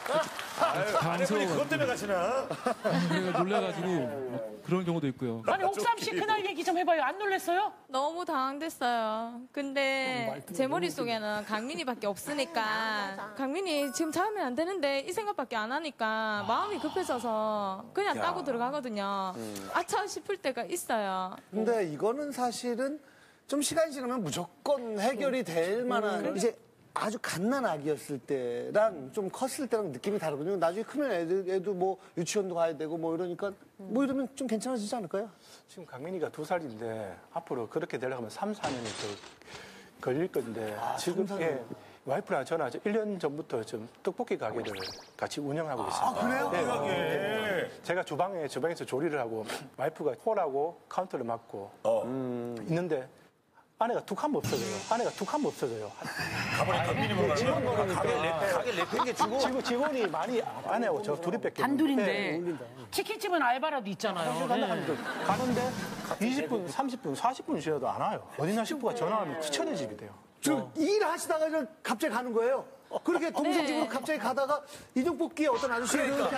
아내분이 그것 때문에 가시나? 그래가 놀래가지고 그런 경우도 있고요. 아니 옥삼 씨 그날 얘기 좀 해봐요. 안 놀랬어요? 너무 당황됐어요. 근데 제 머릿속에는 강민이밖에 없으니까 강민이 지금 잡으면 안 되는데 이 생각밖에 안 하니까 마음이 급해져서 그냥 따고 들어가거든요. 아차 싶을 때가 있어요. 근데 이거는 사실은 좀 시간이 지나면 무조건 해결이 될 만한 이제 아주 갓난 아기였을 때랑 좀 컸을 때랑 느낌이 다르거든요. 나중에 크면 애도 뭐 유치원도 가야 되고 뭐 이러니까 뭐 이러면 좀 괜찮아지지 않을까요? 지금 강민이가 2살인데 앞으로 그렇게 되려면 3, 4년이 더 걸릴 건데 지금 와이프랑 저는 아주 1년 전부터 좀 떡볶이 가게를 같이 운영하고 있습니다. 그래요? 네. 제가 주방에서 조리를 하고 와이프가 홀하고 카운터를 맡고 있는데 아내가 툭 하면 없어져요. 가버리 강민이 먹으면 가게 내팽개치고 직원이 많이 아내하고 저 둘이밖에 단둘인데 치킨집은 알바라도 있잖아요. 가는데 20분, 30분, 40분 쉬어도 안 와요. 어디나 식구가 전화하면 추천의 집이 돼요. 일하시다가 그냥 갑자기 가는 거예요. 그렇게 동생 집으로 갑자기 가다가 인형뽑기에 어떤 아저씨가 이렇게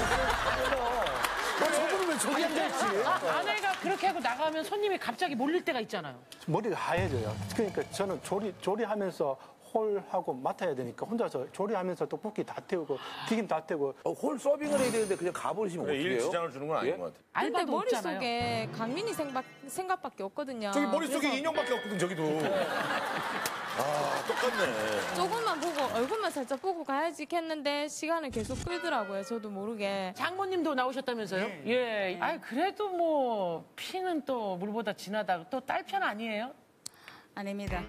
저분은 왜 저기 앉아있지? 아내가 그렇게 하고 나가면 손님이 갑자기 몰릴 때가 있잖아요. 머리가 하얘져요. 그러니까 저는 조리하면서 홀하고 맡아야 되니까 혼자서 조리하면서 떡볶이 다 태우고 튀김 다 태우고 홀 서빙을 해야 되는데 그냥 가버리시면 어떡해요? 일 지장을 주는 건 아닌 것 같아요. 근데 머릿속에 강민이 생각밖에 없거든요. 저기 머릿속에 인형밖에 없거든, 저기도. 똑같네. 조금만 보고 얼굴만 살짝 보고 가야지 했는데 시간을 계속 끌더라고요. 저도 모르게. 장모님도 나오셨다면서요? 예. 아니 그래도 뭐 피는 또 물보다 진하다. 또 딸 편 아니에요? 아닙니다.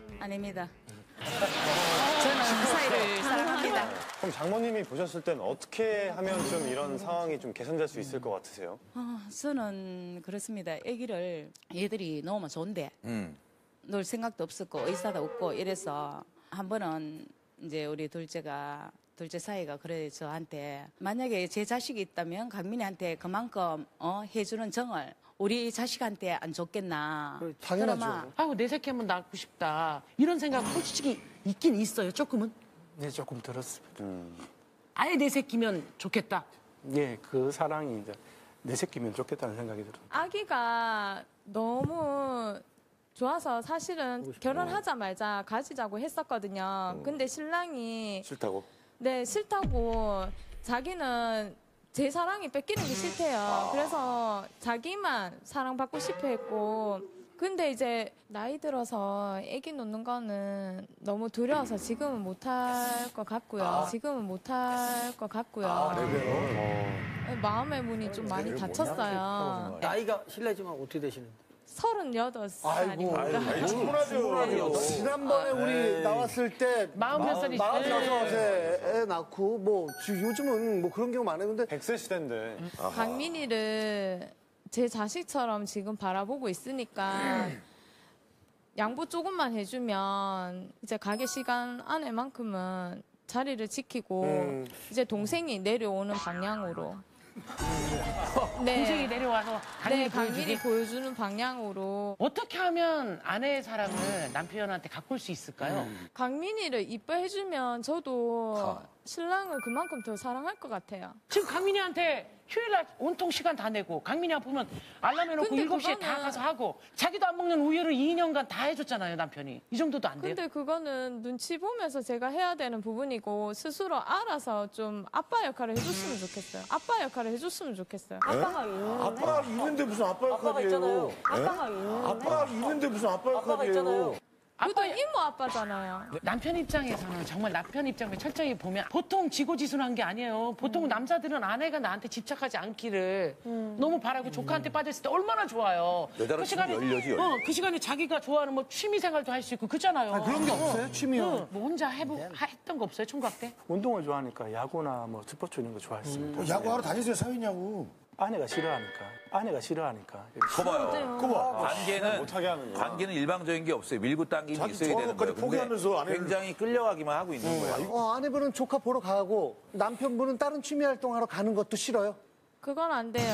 저는 그 사이를 사랑합니다. 그럼 장모님이 보셨을 땐 어떻게 하면 좀 이런 상황이 좀 개선될 수 있을 것 같으세요? 저는 그렇습니다. 애기를 얘들이 너무 좋은데 놀 생각도 없었고 의사도 없고 이래서 한 번은 이제 우리 둘째 사이가 그래 저한테 만약에 제 자식이 있다면 강민이한테 그만큼 해주는 정을 우리 자식한테 안 줬겠나. 당연하죠. 아이고 내 새끼 한번 낳고 싶다. 이런 생각 솔직히 있긴 있어요. 조금은. 네, 조금 들었습니다. 아예 내 새끼면 좋겠다. 네, 그 사랑이 이제 내 새끼면 좋겠다는 생각이 들어요. 아기가 너무 좋아서 사실은 결혼하자 말자 가지자고 했었거든요. 근데 신랑이 싫다고? 네, 싫다고 자기는 제 사랑이 뺏기는 게 싫대요. 그래서 자기만 사랑받고 싶어 했고 근데 이제 나이 들어서 아기 놓는 거는 너무 두려워서 지금은 못할 것 같고요. 마음의 문이 좀 많이 닫혔어요. 나이가 실례지만 어떻게 되시는데? 38살입니다. 충분하죠. 지난번에 우리 나왔을 때 45살이시죠. 45세 애 낳고 뭐 요즘은 뭐 그런 경우 많아요. 근데 100세 시대인데. 강민이를 제 자식처럼 지금 바라보고 있으니까 양보 조금만 해주면 이제 가게 시간 안에만큼은 자리를 지키고 이제 동생이 내려오는 방향으로 동생이 내려와서 강민이 보여주는 방향으로 어떻게 하면 아내의 사랑을 남편한테 가꿀 수 있을까요? 강민이를 이뻐해주면 저도 신랑을 그만큼 더 사랑할 것 같아요. 지금 강민이한테 휴일날 온통 시간 다 내고 강민이 아프면 알람 해놓고 근데 7시에 다 가서 하고 자기도 안 먹는 우유를 2년간 다 해줬잖아요, 남편이. 이 정도도 안 돼요? 근데 그거는 눈치 보면서 제가 해야 되는 부분이고 스스로 알아서 좀 아빠 역할을 해줬으면 좋겠어요. 아빠가 있는데. 아빠가 있는데 무슨 아빠 역할이에요? 아빠가 있는데 무슨 아빠 역할이에요? 그것도 이모 아빠잖아요. 남편 입장에서는 정말 남편 입장을 철저히 보면 보통 지고지순한 게 아니에요. 보통 남자들은 아내가 나한테 집착하지 않기를 너무 바라고 조카한테 빠졌을 때 얼마나 좋아요. 여자로 치면 열려지. 그 시간에 자기가 좋아하는 뭐 취미 생활도 할 수 있고 그잖아요. 그런 게 없어요? 취미요? 뭐 혼자 했던 거 없어요? 총각 때? 운동을 좋아하니까 야구나 뭐 스포츠 이런 거 좋아했습니다. 야구하러 다니세요, 사위냐고. 아내가 싫어하니까. 그거 관계는 일방적인 게 없어요. 밀고 당기는 게 있어야 되는 거예요. 포기하면서 굉장히 끌려가기만 하고 있는 거예요. 아내분은 조카 보러 가고 남편분은 다른 취미 활동하러 가는 것도 싫어요? 그건 안 돼요.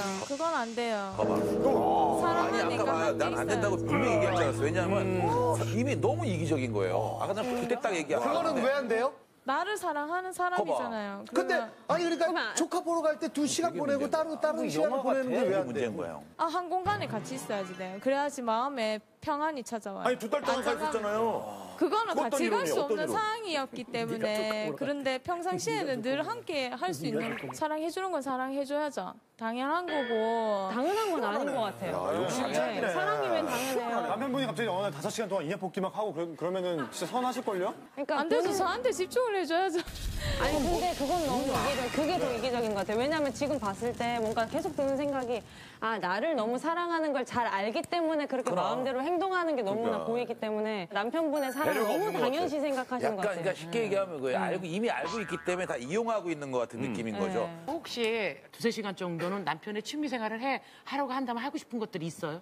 아니 아까 봐요. 난 안 된다고 분명히 얘기할 줄 알았어. 왜냐하면 이미 너무 이기적인 거예요. 아까 난 그때 딱 얘기하고. 그거는 왜 안 돼요? 나를 사랑하는 사람이잖아요. 근데 아니 그러니까 그러면- 조카 보러 갈 때 2시간 보내고 따로 시간을 보내는 게 왜 안 문제인 돼요? 거예요. 한 공간에 같이 있어야지 돼요. 그래야지 마음에 평안이 찾아와요. 아니 2달 동안 가 안정감. 있었잖아요. 그거는 어떤 같이 갈 이론이에요? 수 어떤 없는 이론? 상황이었기 때문에 그런데 평상시에는 늘 함께 할 수 있는 사랑해주는 건 사랑해줘야죠. 당연한 거고. 당연한 건 아닌 것 같아요. 욕심쟁이네. 사랑이면 당연해요. 남편분이 갑자기 어느 날 5시간 동안 인형 뽑기 막 하고 그러면은 진짜 서운하실걸요? 그러니까 안 돼도 저한테 집중을 해줘야죠. 아니 근데 그건 너무 그게 더 이기적인 것 같아요. 왜냐하면 지금 봤을 때 뭔가 계속 드는 생각이 나를 너무 사랑하는 걸 잘 알기 때문에 그렇게 마음대로 행동하는 게 너무나 그러니까. 보이기 때문에 남편분의 사랑을 배려가 너무 없는 것 당연시 같아요. 생각하시는 약간 것 같아요. 그러니까 쉽게 얘기하면 그거예요. 이미 알고 있기 때문에 다 이용하고 있는 것 같은 느낌인 거죠. 혹시 2-3시간 정도는 남편의 취미 생활을 하라고 한다면 하고 싶은 것들이 있어요?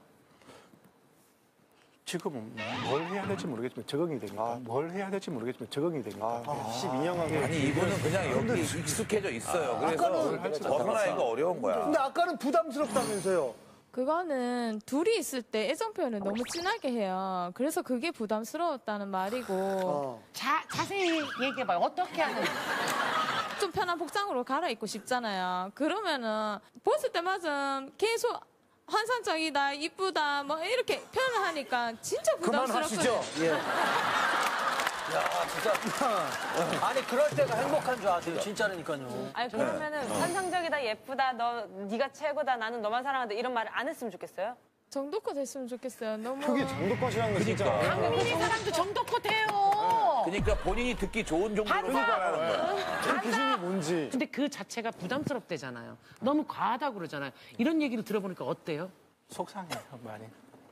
지금은 뭘 해야 될지 모르겠지만 적응이 되니까. 뭘 해야 될지 모르겠지만 적응이 되니까. 12년간. 아니 이분은 그냥 여기 익숙해져 있어요. 그래서 벗어나기가 어려운 거야. 근데 아까는 부담스럽다면서요? 그거는 둘이 있을 때 애정 표현을 너무 진하게 해요. 그래서 그게 부담스러웠다는 말이고. 자세히 얘기해봐요. 어떻게 하는? 좀 편한 복장으로 갈아입고 싶잖아요. 그러면은 벗을 때마다 계속 환상적이다, 이쁘다, 뭐 이렇게 표현을 하니까 진짜 부담스럽거든요. 그만하시죠. 예. 야, 진짜. 아니, 그럴 때가 행복한 줄 아세요. 진짜라니까요. 아니 그러면은 환상적이다, 예쁘다, 네가 최고다, 나는 너만 사랑한다 이런 말을 안 했으면 좋겠어요? 정도껏 했으면 좋겠어요. 너무. 그게 정도껏이라는 거 진짜. 강민이 사랑도 정도껏 해요. 그러니까 본인이 듣기 좋은 정도로 말하는 거야. 그 기준이 뭔지. 근데 그 자체가 부담스럽대잖아요. 너무 과하다고 그러잖아요. 이런 얘기를 들어보니까 어때요? 속상해요, 많이.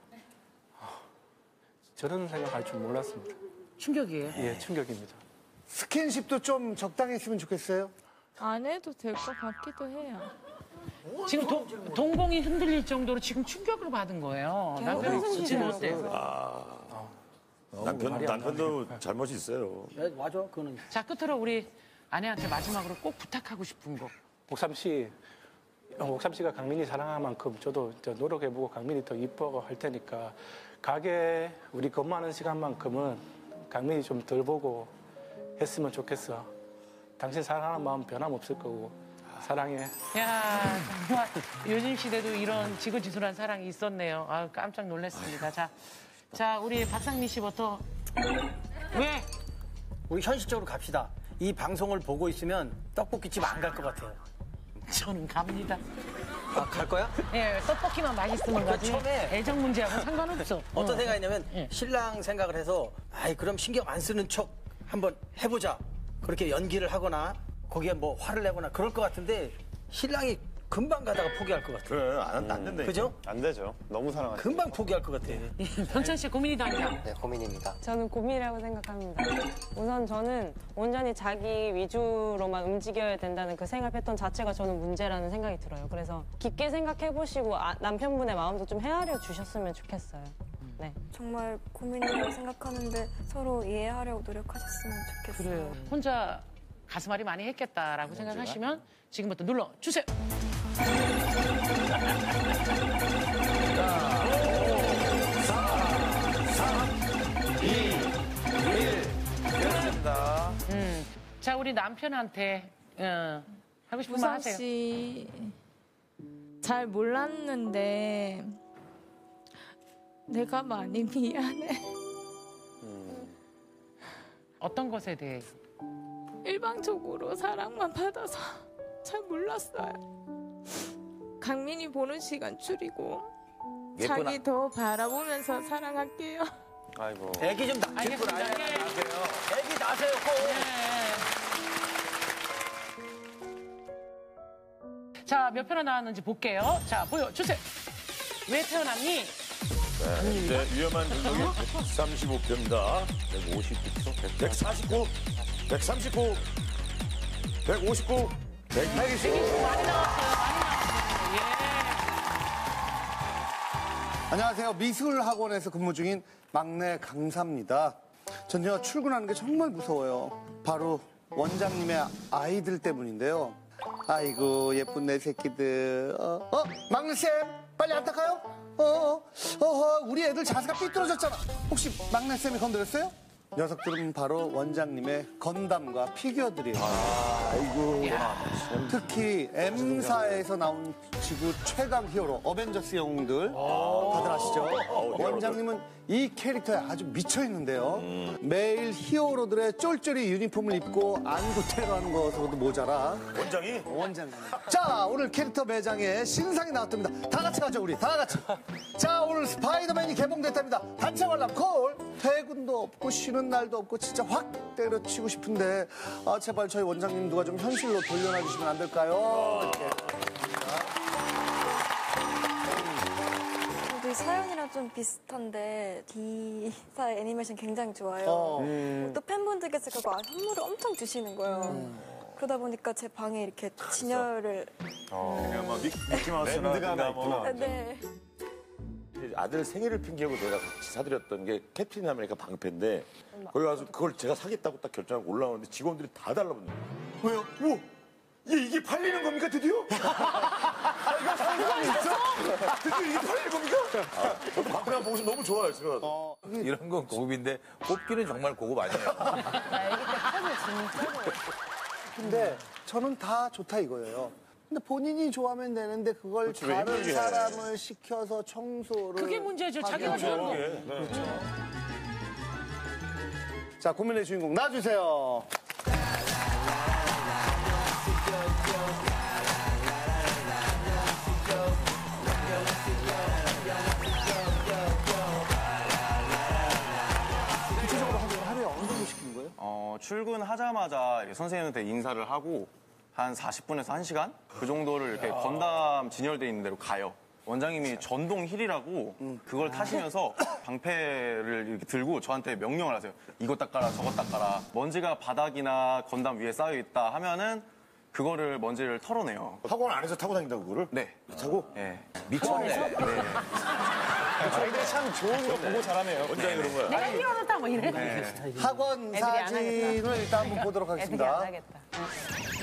저런 생각할 줄 몰랐습니다. 충격이에요? 예, 충격입니다. 스킨십도 좀 적당히 했으면 좋겠어요? 안 해도 될 것 같기도 해요. 지금 동공이 흔들릴 정도로 지금 충격을 받은 거예요. 남편이 지금 어때요? 남편도 잘못이 있어요. 맞아, 그거는. 자, 끝으로 우리 아내한테 마지막으로 꼭 부탁하고 싶은 거. 옥삼 씨가 강민이 사랑한 만큼 저도 노력해보고 강민이 더 이뻐하고 할 테니까 가게 우리 근무하는 시간만큼은 강민이 좀 덜 보고 했으면 좋겠어. 당신 사랑하는 마음 변함없을 거고 사랑해. 야, 정말 요즘 시대도 이런 지고지순한 사랑이 있었네요. 아, 깜짝 놀랐습니다. 자, 우리 박상민 씨부터. 왜? 우리 현실적으로 갑시다. 이 방송을 보고 있으면 떡볶이집 안 갈 것 같아요. 저는 갑니다. 갈 거야? 예, 떡볶이만 맛있으면 가지. 처음에 애정 문제하고 상관없어. 어떤 생각이냐면 신랑 생각을 해서 그럼 신경 안 쓰는 척 한번 해보자. 그렇게 연기를 하거나 거기에 뭐 화를 내거나 그럴 것 같은데 신랑이 금방 가다가 포기할 것 같아. 그래, 안 된다. 그죠? 안 되죠. 너무 사랑하죠. 금방 포기할 것 같아. 현찬 씨 고민이다. 네, 고민입니다. 저는 고민이라고 생각합니다. 우선 저는 온전히 자기 위주로만 움직여야 된다는 그 생활 패턴 자체가 저는 문제라는 생각이 들어요. 그래서 깊게 생각해보시고 남편분의 마음도 좀 헤아려 주셨으면 좋겠어요. 네. 정말 고민이라고 생각하는데 서로 이해하려고 노력하셨으면 좋겠어요. 그래요. 혼자 가슴앓이 많이 했겠다라고 생각하시면 지금부터 눌러주세요. 그렇습니다. 자, 우리 남편한테 하고 싶은 말 하세요. 씨, 잘 몰랐는데 내가 많이 미안해. 어떤 것에 대해? 일방적으로 사랑만 받아서 잘 몰랐어요. 강민이 보는 시간 줄이고 예쁘나? 자기 더 바라보면서 사랑할게요. 아이고. 애기 좀 낳고 나세요. 애기 낳으세요, 꼭. 자, 몇 표나 나왔는지 볼게요. 자, 보여주세요. 왜 태어났니? 네, 이제 위험한 능력이 135표입니다. 159표, 149, 139, 159, 120. 많이 나왔어요. 안녕하세요. 미술학원에서 근무 중인 막내 강사입니다. 전요 출근하는 게 정말 무서워요. 바로 원장님의 아이들 때문인데요. 아이고 예쁜 내 새끼들. 막내쌤 빨리 안 닦아요? 우리 애들 자세가 삐뚤어졌잖아. 혹시 막내쌤이 건드렸어요? 녀석들은 바로 원장님의 건담과 피규어들이에요. 아이고. 특히 M사에서 나온 지구 최강 히어로 어벤져스 영웅들 다들 아시죠? 원장님은 이 캐릭터에 아주 미쳐 있는데요. 매일 히어로들의 쫄쫄이 유니폼을 입고 안구 테러하는 것으로도 모자라. 원장님. 자, 오늘 캐릭터 매장에 신상이 나왔답니다. 다 같이 가죠, 우리. 다 같이. 자, 오늘 스파이더맨이 개봉됐답니다. 단체 관람 콜. 퇴근도 없고 쉬는 날도 없고 진짜 확 때려치고 싶은데 제발 저희 원장님 누가 좀 현실로 돌려놔 주시면 안 될까요? 이렇게. 저도 사연이랑 좀 비슷한데 D사의 애니메이션 굉장히 좋아요. 또 팬분들께서 그거 선물을 엄청 주시는 거예요. 그러다 보니까 제 방에 이렇게 진열을 그냥 막 미키마우스나 뭐. 네. 아들 생일을 핑계고 제가 같이 사드렸던 게 캡틴 아메리카 방패인데 거기 가서 그걸 제가 사겠다고 딱 결정하고 올라오는데 직원들이 다 달라붙는 거예요. 왜요? 우와! 이게 팔리는 겁니까 드디어? 이거 상관이 있어? 드디어 이게 팔리는 겁니까? 저도 방패만 보고 너무 좋아요 제가. 이런 건 고급인데 뽑기는 정말 고급 아니에요. 애기 때 컵을 진짜 근데 저는 다 좋다 이거예요. 근데 본인이 좋아하면 되는데 그걸 그렇지, 왜 다른 힘들게 해. 사람을 시켜서 청소를 그게 문제죠. 자기가 하게 좋아하는 거. 하죠. 그렇죠. 자, 고민의 주인공 놔주세요. 구체적으로 하루에 어느 정도 시키는 거예요? 출근하자마자 이렇게 선생님한테 인사를 하고 한 40분에서 1시간? 그 정도를 이렇게 건담 진열돼 있는 데로 가요. 원장님이 전동 힐이라고 그걸 타시면서 방패를 이렇게 들고 저한테 명령을 하세요. 이거 닦아라, 저거 닦아라. 먼지가 바닥이나 건담 위에 쌓여 있다 하면은 그거를 먼지를 털어내요. 학원 안에서 타고 다닌다고 그거를? 네. 타고? 네. 미쳤네. 네. 저희들이 참 좋은 거 보고 잘하네요. 원장이 그런 거야. 내가 히어로다 뭐 이래. 학원 애들이 안 사진을 일단 한번 보도록 애들이 안 하겠습니다. 하겠다.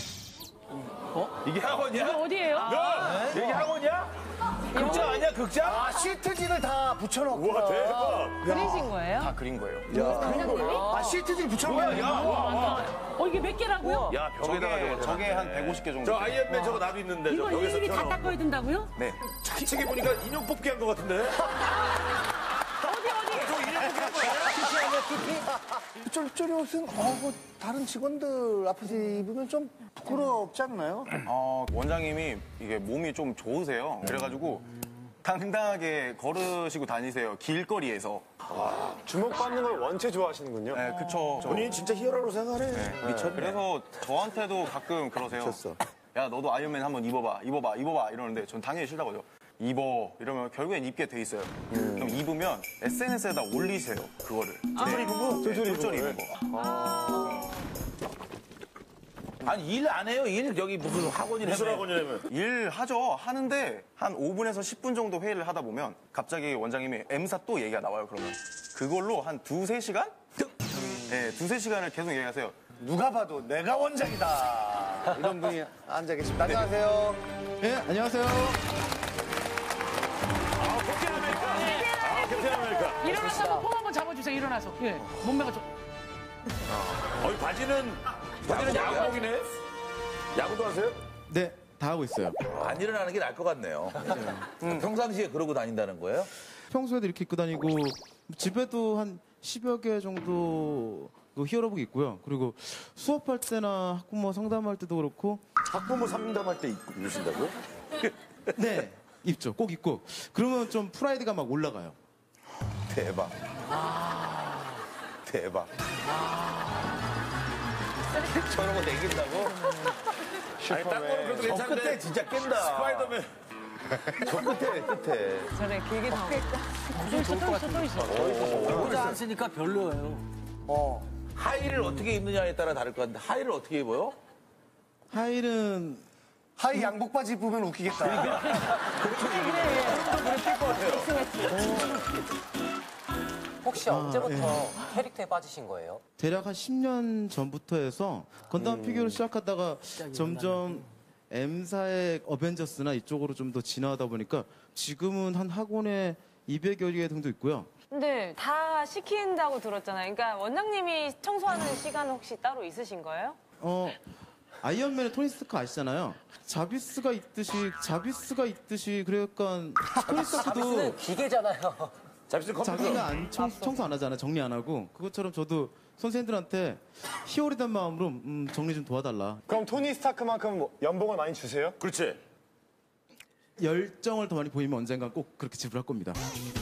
이게 학원이야? 이거 어디예요? 야! 여기 학원이야? 극장 아니야, 극장? 아, 시트지를 다 붙여놓고. 우와 대박. 그리신 거예요? 다 그린 거예요. 아, 시트지를 붙여놓고. 이게 몇 개라고요? 야 벽에다가 저게 한 150개 정도. 저 아이언맨 저거 나도 있는데 이거 저 벽에서 일일이 다 펴놓은 닦아야 된다고요? 네. 좌측에 보니까 인형 뽑기 한 것 같은데? 어디? 저 인형 뽑기 한 거예요? 쫄쫄이 옷은 다른 직원들 앞에서 입으면 좀 부끄럽지 않나요? 원장님이 이게 몸이 좀 좋으세요. 그래가지고 당당하게 걸으시고 다니세요. 길거리에서. 주목받는 걸 원체 좋아하시는군요. 네, 그쵸. 본인이 진짜 히어로로 생각하네. 미쳤네. 그래서 저한테도 가끔 그러세요. 야, 너도 아이언맨 한번 입어봐, 이러는데 전 당연히 싫다고 하죠. 입어. 이러면 결국엔 입게 돼 있어요. 그럼 입으면 SNS에다 올리세요, 그거를. 쫄쫄이 입은 거? 쫄쫄이 입은 거. 아니, 일 안 해요? 일? 여기 무슨 학원이라며. 무슨 학원이라면? 일 하죠. 하는데 한 5분에서 10분 정도 회의를 하다 보면 갑자기 원장님이 M사 또 얘기가 나와요, 그러면. 그걸로 한 2-3시간? 네, 2-3시간을 계속 얘기하세요. 누가 봐도 내가 원장이다. 이런 분이 앉아 계십니다. 안녕하세요. 네, 안녕하세요. 캡틴 아메리카. 일어나서 한번 폼 한번 잡아주세요. 일어나서. 예. 몸매가 좀. 바지는 야구복이네? 야구도 하세요? 네, 다 하고 있어요. 안 일어나는 게 나을 것 같네요. 평상시에 그러고 다닌다는 거예요? 평소에도 이렇게 입고 다니고 집에도 한 10여 개 정도 그 히어로복 있고요. 그리고 수업할 때나 학부모 상담할 때도 그렇고 학부모 상담할 때 입으신다고요? 네, 입죠. 꼭 입고 그러면 좀 프라이드가 막 올라가요. 대박. 대박. 저런 거 내긴다고? 아니, 딴 거는 그래도 저 괜찮은데. 끝에 진짜 깬다. 스파이더맨. 저 끝에. 저래 길게 또 있어. 모자 안 쓰니까 별로예요. 하의를 어떻게 입느냐에 따라 다를 것 같은데, 하의를 어떻게 입어요? 하의는 하이 양복 바지 입으면 웃기겠다. 혹시 언제부터 캐릭터에 빠지신 거예요? 대략 한 10년 전부터 해서 건담 피규어를 시작하다가 점점 M사의 어벤져스나 이쪽으로 좀 더 진화하다 보니까 지금은 한 학원에 200여 개 정도 있고요. 근데 다 시킨다고 들었잖아요. 그러니까 원장님이 청소하는 시간 혹시 따로 있으신 거예요? 아이언맨의 토니 스타크 아시잖아요. 자비스가 있듯이 그러니까 토니 스타크도 자비스는 기계잖아요. 자기가 청소 안 하잖아요. 정리 안 하고. 그것처럼 저도 선생님들한테 희열이된 마음으로 정리 좀 도와달라. 그럼 토니 스타크만큼 연봉을 많이 주세요? 그렇지. 열정을 더 많이 보이면 언젠간 꼭 그렇게 지불할 겁니다.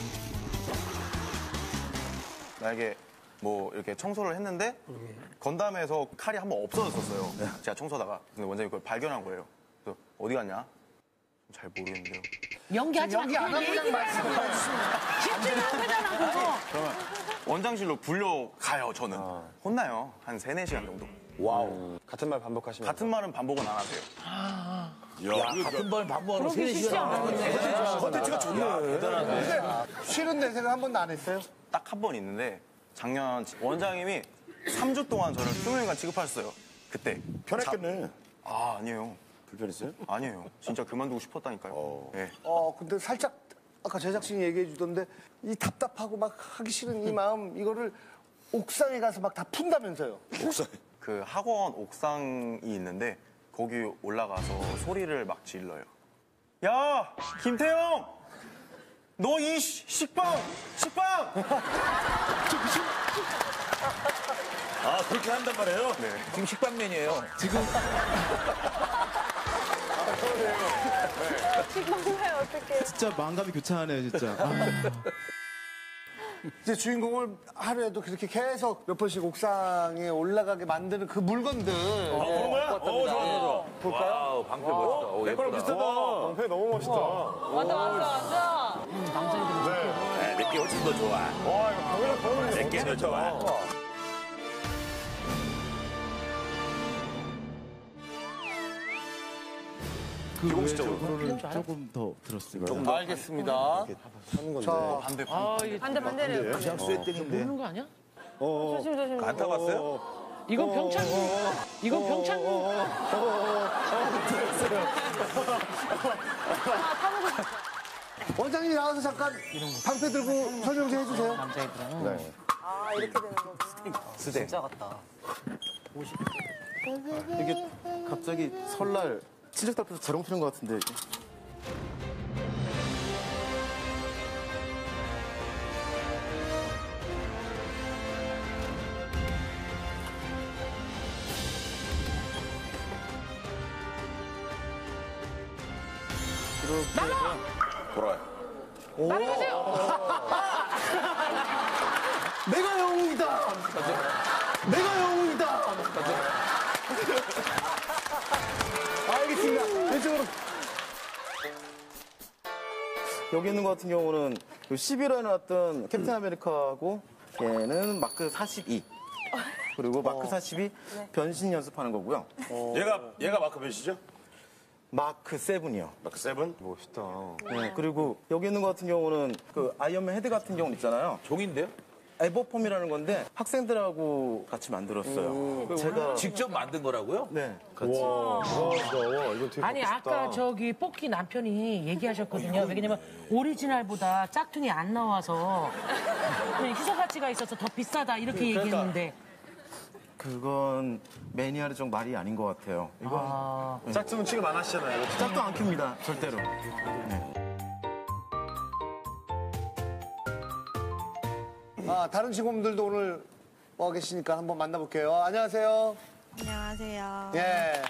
만약에 뭐 이렇게 청소를 했는데 건담에서 칼이 한 번 없어졌었어요. 제가 청소하다가. 근데 원장님이 그걸 발견한 거예요. 그래서 어디 갔냐? 잘 모르겠는데요. 연기하지 마. 연기 안 하고 그냥 말씀해 주시면 쉽지는 않잖아, 그거. 그러면 원장실로 불려가요, 저는. 혼나요. 한 3, 4시간 정도. 와우. 같은 말 반복하시면. 같은 말은 반복은 안 하세요. 야, 같은 말 반복하는 그러기 쉽지 않아. 컨텐츠가 좋네. 근데 싫은 내색을 한 번도 안 했어요? 딱 한 번 있는데 작년 원장님이 3주 동안 저를 수능관 취급하셨어요. 그때. 편했겠네. 아니에요. 불편했어요? 아니에요. 진짜 그만두고 싶었다니까요. 네. 근데 살짝 아까 제작진이 얘기해 주던데 이 답답하고 막 하기 싫은 이 마음 이거를 옥상에 가서 막 다 푼다면서요. 옥상. 그 학원 옥상이 있는데 거기 올라가서 소리를 막 질러요. 야, 김태형! 너 이 식빵! 아, 그렇게 한단 말이에요? 네. 지금 식빵맨이에요. 지금 식빵맨 어떡해. 진짜 마음감이 교차하네요, 진짜. 이제 주인공을 하루에도 그렇게 계속 몇 번씩 옥상에 올라가게 만드는 그 물건들. 그런 거야? 좋아. 볼까요? 와우, 방패 멋있다. 내거랑 비슷하다. 방패 너무 멋있다. 맞아. 네, 내게 훨씬 더 좋아. 와, 이거 방패랑 보는 게 내게 더 좋아. 그 외에 기공식적으로. 저거를 조금 더 들었어요. 알겠습니다. 자, 반대래요. 그냥 쇠땡인데. 모르는 거 아니야? 조심. 안 타봤어요? 이건 병창. 원장님이 나와서 잠깐 방패 들고 설명 좀 해주세요. 네. 아, 이렇게 되는 거구나. 진짜 같다. 이게 갑자기 설날 친척들 앞에서 자롱 피는 것 같은데. 돌아요. 내가 영웅이다. 내가 영웅이다. 알겠습니다. 이쪽으로. 여기 있는 것 같은 경우는 11호에 나왔던 캡틴 아메리카하고 얘는 마크 42. 그리고 마크 42 변신 연습하는 거고요. 얘가 마크 몇이죠? 마크 7이요. 마크 7? 멋있다. 네, 그리고 여기 있는 것 같은 경우는 그 아이언맨 헤드 같은 경우는 있잖아요. 종인데요? 에버폼이라는 건데 학생들하고 같이 만들었어요. 제가 직접 만든 거라고요? 네, 같이. 와, 이거 되게 아니 멋있다. 아까 저기 뽑기 남편이 얘기하셨거든요. 왜냐면 오리지널보다 짝퉁이 안 나와서 희소 가치가 있어서 더 비싸다 이렇게 얘기했는데 그건 매니아르적 말이 아닌 것 같아요. 이건 짝퉁은 취급 안 하시잖아요. 짝퉁 안 킵니다, 절대로. 다른 직원들도 오늘 와 계시니까 한번 만나볼게요. 안녕하세요. 안녕하세요. 예.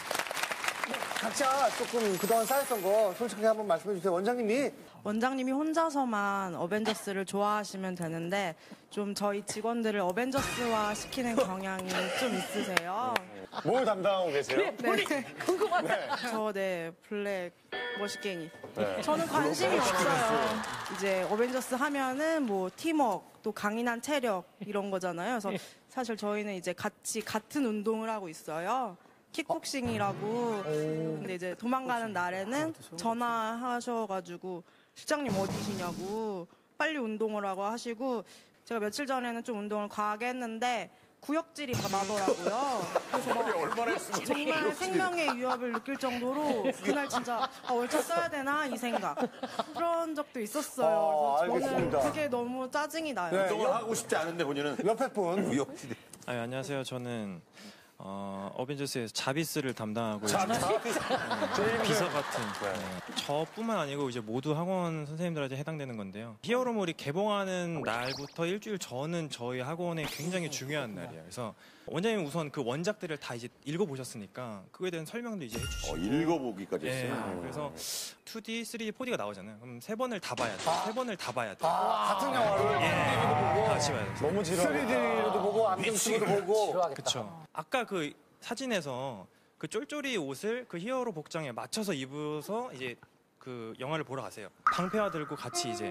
각자 조금 그동안 쌓였던 거 솔직하게 한번 말씀해 주세요. 원장님이 혼자서만 어벤져스를 좋아하시면 되는데 좀 저희 직원들을 어벤져스화 시키는 경향이 좀 있으세요. 뭘 담당하고 계세요? 궁금하다. 블랙 머시갱이. 네. 저는 관심이 없어요. 이제 어벤져스 하면은 뭐 팀워크, 또 강인한 체력 이런 거잖아요. 그래서 사실 저희는 이제 같은 운동을 하고 있어요. 킥복싱이라고. 근데 이제 도망가는 날에는 전화하셔가지고 실장님 어디시냐고 빨리 운동을 하고 하시고 제가 며칠 전에는 좀 운동을 과하게 했는데 구역질이 나더라고요. 그래서 막 얼마나 했으면 정말 생명의 위협을 느낄 정도로 그날 진짜 월차 써야 되나 이 생각 그런 적도 있었어요. 그래서 저는 알겠습니다. 그게 너무 짜증이 나요. 운동을 하고 싶지 않은데 본인은 옆에 분 구역질이. 안녕하세요. 저는 어벤져스에서 자비스를 담당하고 있는 비서 같은 저뿐만 아니고 이제 모두 학원 선생님들한테 해당되는 건데요. 히어로물이 개봉하는 날부터 일주일 전은 저희 학원에 굉장히 중요한 날이에요. 그래서 원장님 우선 그 원작들을 다 이제 읽어보셨으니까 그거에 대한 설명도 이제 해주시고 읽어보기까지 했어요. 그래서 2D, 3D, 4D가 나오잖아요. 그럼 3번을 다 봐야 돼. 3번을 다 봐야 돼. 같은 영화를 2D로도 보고 같이 봐야 돼. 너무 지루하다. 3D로도 보고 안경쓰기도 보고. 그렇죠. 아까 그 사진에서 그 쫄쫄이 옷을 그 히어로 복장에 맞춰서 입어서 이제 그 영화를 보러 가세요. 방패화 들고 같이 이제.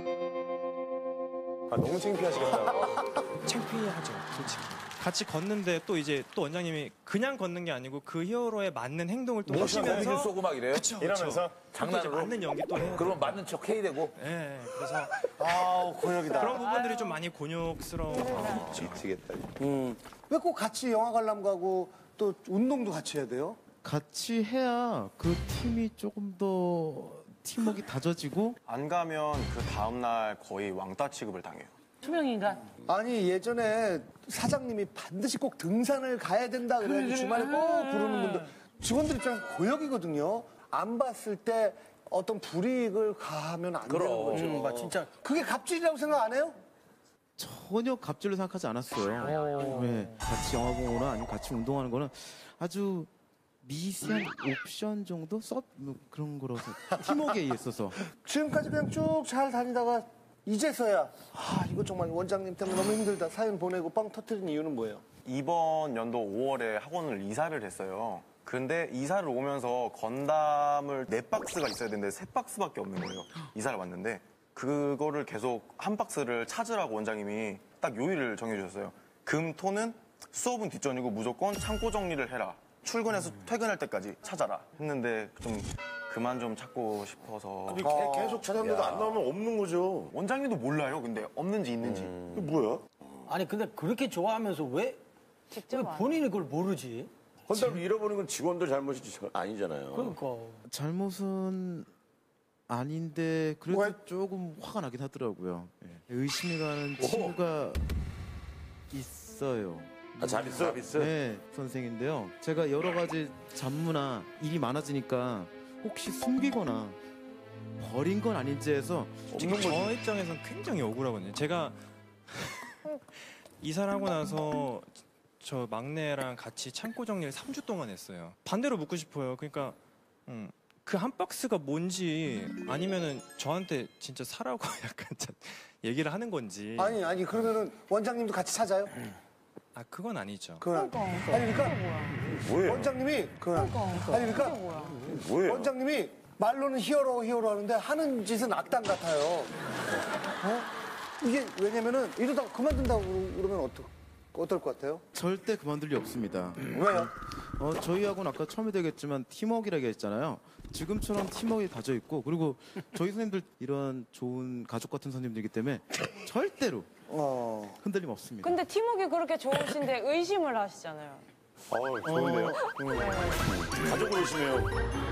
너무 창피하시겠다. 창피하죠, 솔직히. 같이 걷는데 또 이제 또 원장님이 그냥 걷는 게 아니고 그 히어로에 맞는 행동을 또 하시면서 를 쏘고 막 이래요? 그쵸, 이러면서 장난으로 맞는 연기 또 해요. 그러면 맞는 척 해야 되고. 네, 그래서 아우 곤욕이다. 그런 부분들이 좀 많이 곤욕스러운 거 미치겠다. 왜 꼭 같이 영화 관람 가고 또 운동도 같이 해야 돼요? 같이 해야 그 팀이 조금 더 팀워크가 다져지고 안 가면 그 다음날 거의 왕따 취급을 당해요. 투명인간. 아니 예전에 사장님이 반드시 꼭 등산을 가야 된다 그래가지고 주말에 꼭 부르는 분들 직원들 입장에서 고역이거든요. 안 봤을 때 어떤 불이익을 가하면 안 되는 거죠. 진짜 그게 갑질이라고 생각 안 해요? 전혀 갑질로 생각하지 않았어요. 네, 같이 영화 보거나 아니면 같이 운동하는 거는 아주 미세한 옵션 정도 뭐 그런 거라서 팀워크에 있어서 지금까지 그냥 쭉 잘 다니다가 이제서야 이거 정말 원장님 때문에 너무 힘들다 사연 보내고 빵 터트린 이유는 뭐예요? 이번 연도 5월에 학원을 이사를 했어요. 근데 이사를 오면서 건담을 4박스가 있어야 되는데 3박스밖에 없는 거예요. 이사를 왔는데 그거를 계속 한 박스를 찾으라고 원장님이 딱 요일을 정해주셨어요. 금, 토는 수업은 뒷전이고 무조건 창고 정리를 해라. 출근해서 퇴근할 때까지 찾아라 했는데 좀 그만 좀 찾고 싶어서. 계속 찾았는데도 안 나오면 없는 거죠. 원장님도 몰라요. 근데 없는지 있는지. 그게 뭐야? 아니 근데 그렇게 좋아하면서 왜 본인이 그걸 모르지? 건담을 잃어버린 건 직원들 잘못이지 아니잖아요. 그러니까 잘못은 아닌데 그래도 조금 화가 나긴 하더라고요. 의심이 가는 친구가 있어요. 자비스? 네, 선생인데요. 제가 여러 가지 잡무나 일이 많아지니까 혹시 숨기거나 버린 건 아닌지 해서 솔직히 저 입장에서는 굉장히 억울하거든요. 제가 이사를 하고 나서 저 막내랑 같이 창고 정리를 3주 동안 했어요. 반대로 묻고 싶어요. 그러니까 그 한 박스가 뭔지 아니면은 저한테 진짜 사라고 약간 얘기를 하는 건지. 아니 그러면은 원장님도 같이 찾아요? 아 그건 아니죠. 그러니까 원장님이 그러니까 원장님이 말로는 히어로 하는데 하는 짓은 악당 같아요. 이게 왜냐면은 이러다가 그만둔다고 그러면 어떨 것 같아요? 절대 그만둘 리 없습니다. 왜요? 저희하고는 아까 처음에 되겠지만 팀워크라고 했잖아요. 지금처럼 팀워크가 다져 있고 그리고 저희 선생님들 이런 좋은 가족 같은 선생님들이기 때문에 절대로 흔들림 없습니다. 근데 팀워크 그렇게 좋으신데 의심을 하시잖아요. 좋은데요? 가족을 의심해요.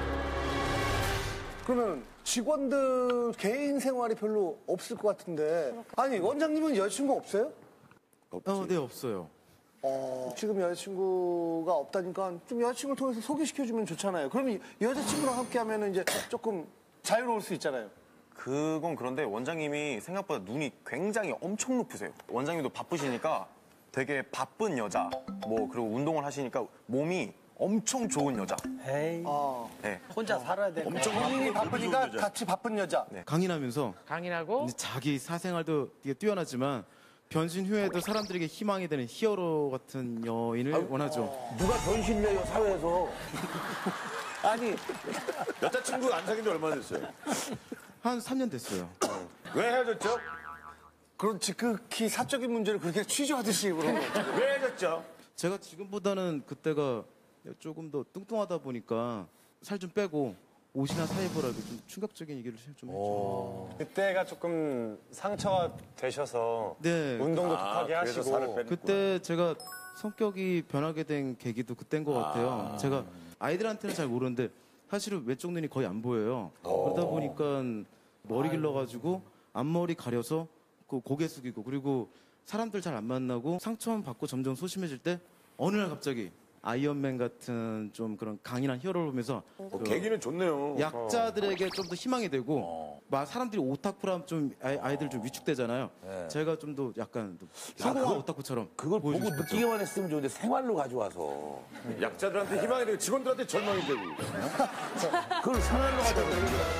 그러면 직원들 개인 생활이 별로 없을 것 같은데 아니 원장님은 여자친구 없어요? 네 없어요. 지금 여자친구가 없다니까 좀 여자친구를 통해서 소개시켜주면 좋잖아요. 그러면 여자친구랑 함께 하면 이제 조금 자유로울 수 있잖아요. 그건 그런데 원장님이 생각보다 눈이 굉장히 엄청 높으세요. 원장님도 바쁘시니까 되게 바쁜 여자, 그리고 운동을 하시니까 몸이 엄청 좋은 여자. 에이. 네. 혼자 살아야 돼. 엄청 본인이 바쁘니까 같이 바쁜 여자. 강인하면서 강인하고 자기 사생활도 되게 뛰어나지만 변신 후에도 사람들에게 희망이 되는 히어로 같은 여인을 원하죠. 누가 변신을 해요 사회에서. 아니 여자친구 안 사귄 지 얼마나 됐어요? 한 3년 됐어요. 왜 헤어졌죠? 그렇지 극히 사적인 문제를 그렇게 취조하듯이 그런 거. 왜 헤어졌죠? 제가 지금보다는 그때가 조금 더 뚱뚱하다 보니까 살 좀 빼고 옷이나 사입으라고 좀 충격적인 얘기를 좀 해줘요. 그때가 조금 상처가 되셔서 네. 운동도 독하게 하시고 그때 제가 성격이 변하게 된 계기도 그때인 것 같아요. 제가 아이들한테는 잘 모르는데 사실은 왼쪽 눈이 거의 안 보여요. 그러다 보니까 머리 길러가지고 앞머리 가려서 그 고개 숙이고 그리고 사람들 잘 안 만나고 상처만 받고 점점 소심해질 때 어느 날 갑자기 아이언맨 같은 좀 그런 강인한 히어로를 보면서 계기는 좋네요. 약자들에게 좀 더 희망이 되고 막 사람들이 오타쿠라면 좀 아이들 좀 위축되잖아요. 네. 제가 좀 더 약간 성공한 오타쿠처럼 그걸 보고 보여주고 싶었죠. 느끼기만 했으면 좋은데 생활로 가져와서 약자들한테 희망이 되고 직원들한테 절망이 되고. 그걸 생활로 가져와서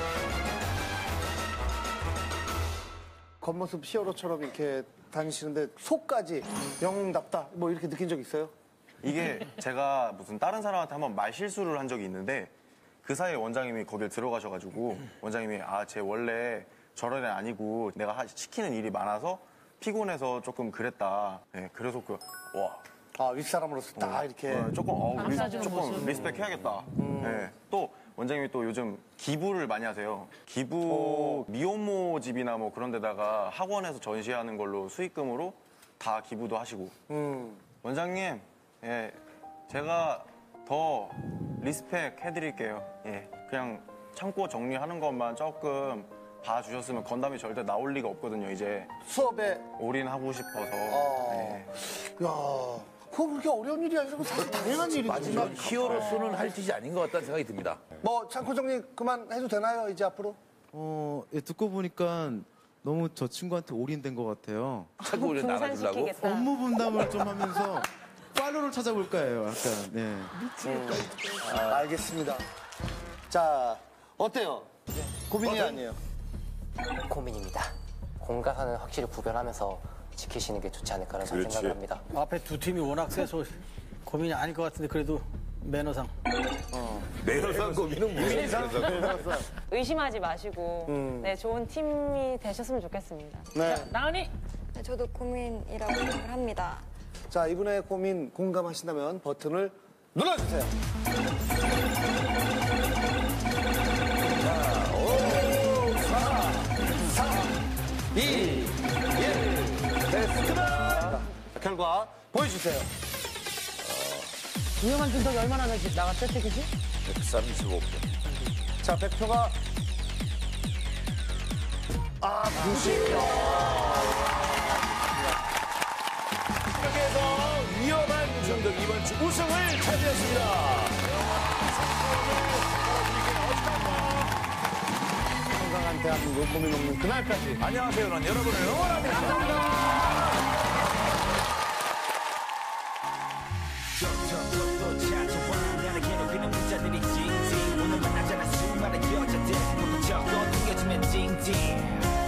겉모습 히어로처럼 이렇게 다니시는데 속까지 영웅답다 뭐 이렇게 느낀 적 있어요? 이게 제가 무슨 다른 사람한테 한번 말 실수를 한 적이 있는데 그 사이에 원장님이 거길 들어가셔가지고 원장님이 제 원래 저런 애 아니고 내가 시키는 일이 많아서 피곤해서 조금 그랬다. 네, 그래서 윗사람으로서 딱 이렇게 조금 감싸주는 조금 모습. 리스펙 해야겠다. 네, 또 원장님이 또 요즘 기부를 많이 하세요. 기부 미혼모 집이나 뭐 그런 데다가 학원에서 전시하는 걸로 수익금으로 다 기부도 하시고. 원장님, 예, 제가 더 리스펙 해드릴게요. 예, 그냥 창고 정리하는 것만 조금 봐주셨으면 건담이 절대 나올 리가 없거든요, 이제. 수업에 올인하고 싶어서. 네. 야, 그거 그렇게 어려운 일이 아니라 사실 당연한 일이지. 맞아요. 히어로서는 할 짓이 아닌 것 같다는 생각이 듭니다. 뭐 창고 정리 그만 해도 되나요, 이제 앞으로? 예, 듣고 보니까 너무 저 친구한테 올인된 것 같아요. 창고 올인 나눠주려고? 업무 분담을 좀 하면서 팔로를 찾아볼 거예요, 약간. 네. 알겠습니다. 자, 어때요? 고민이 아니에요. 고민입니다. 공과사는 확실히 구별하면서 지키시는 게 좋지 않을까라는 생각을 합니다. 앞에 두 팀이 워낙 세서 고민이 아닐 것 같은데 그래도 매너상. 매너상 고민은 무슨 매너상? 의심하지 마시고 네, 좋은 팀이 되셨으면 좋겠습니다. 네. 나은이? 네, 저도 고민이라고 생각을 합니다. 자, 이분의 고민 공감하신다면 버튼을 눌러주세요. 자, 5, 4, 3, 2, 1. 됐습니다. 결과 보여주세요. 위험한 분석이 얼마나 나갔죠, 책이지? 135표. 자, 100표가 90표. 그래서 위험한 요즘들 이번 주 우승을 차지했습니다. 건강한 대한민국 고민 없는 그날까지. 안녕하세요. 난 여러분을 응원합니다. 감사합니다. 오늘 만나잖아 수많은 여자들 모두 적어 넘겨주면 징징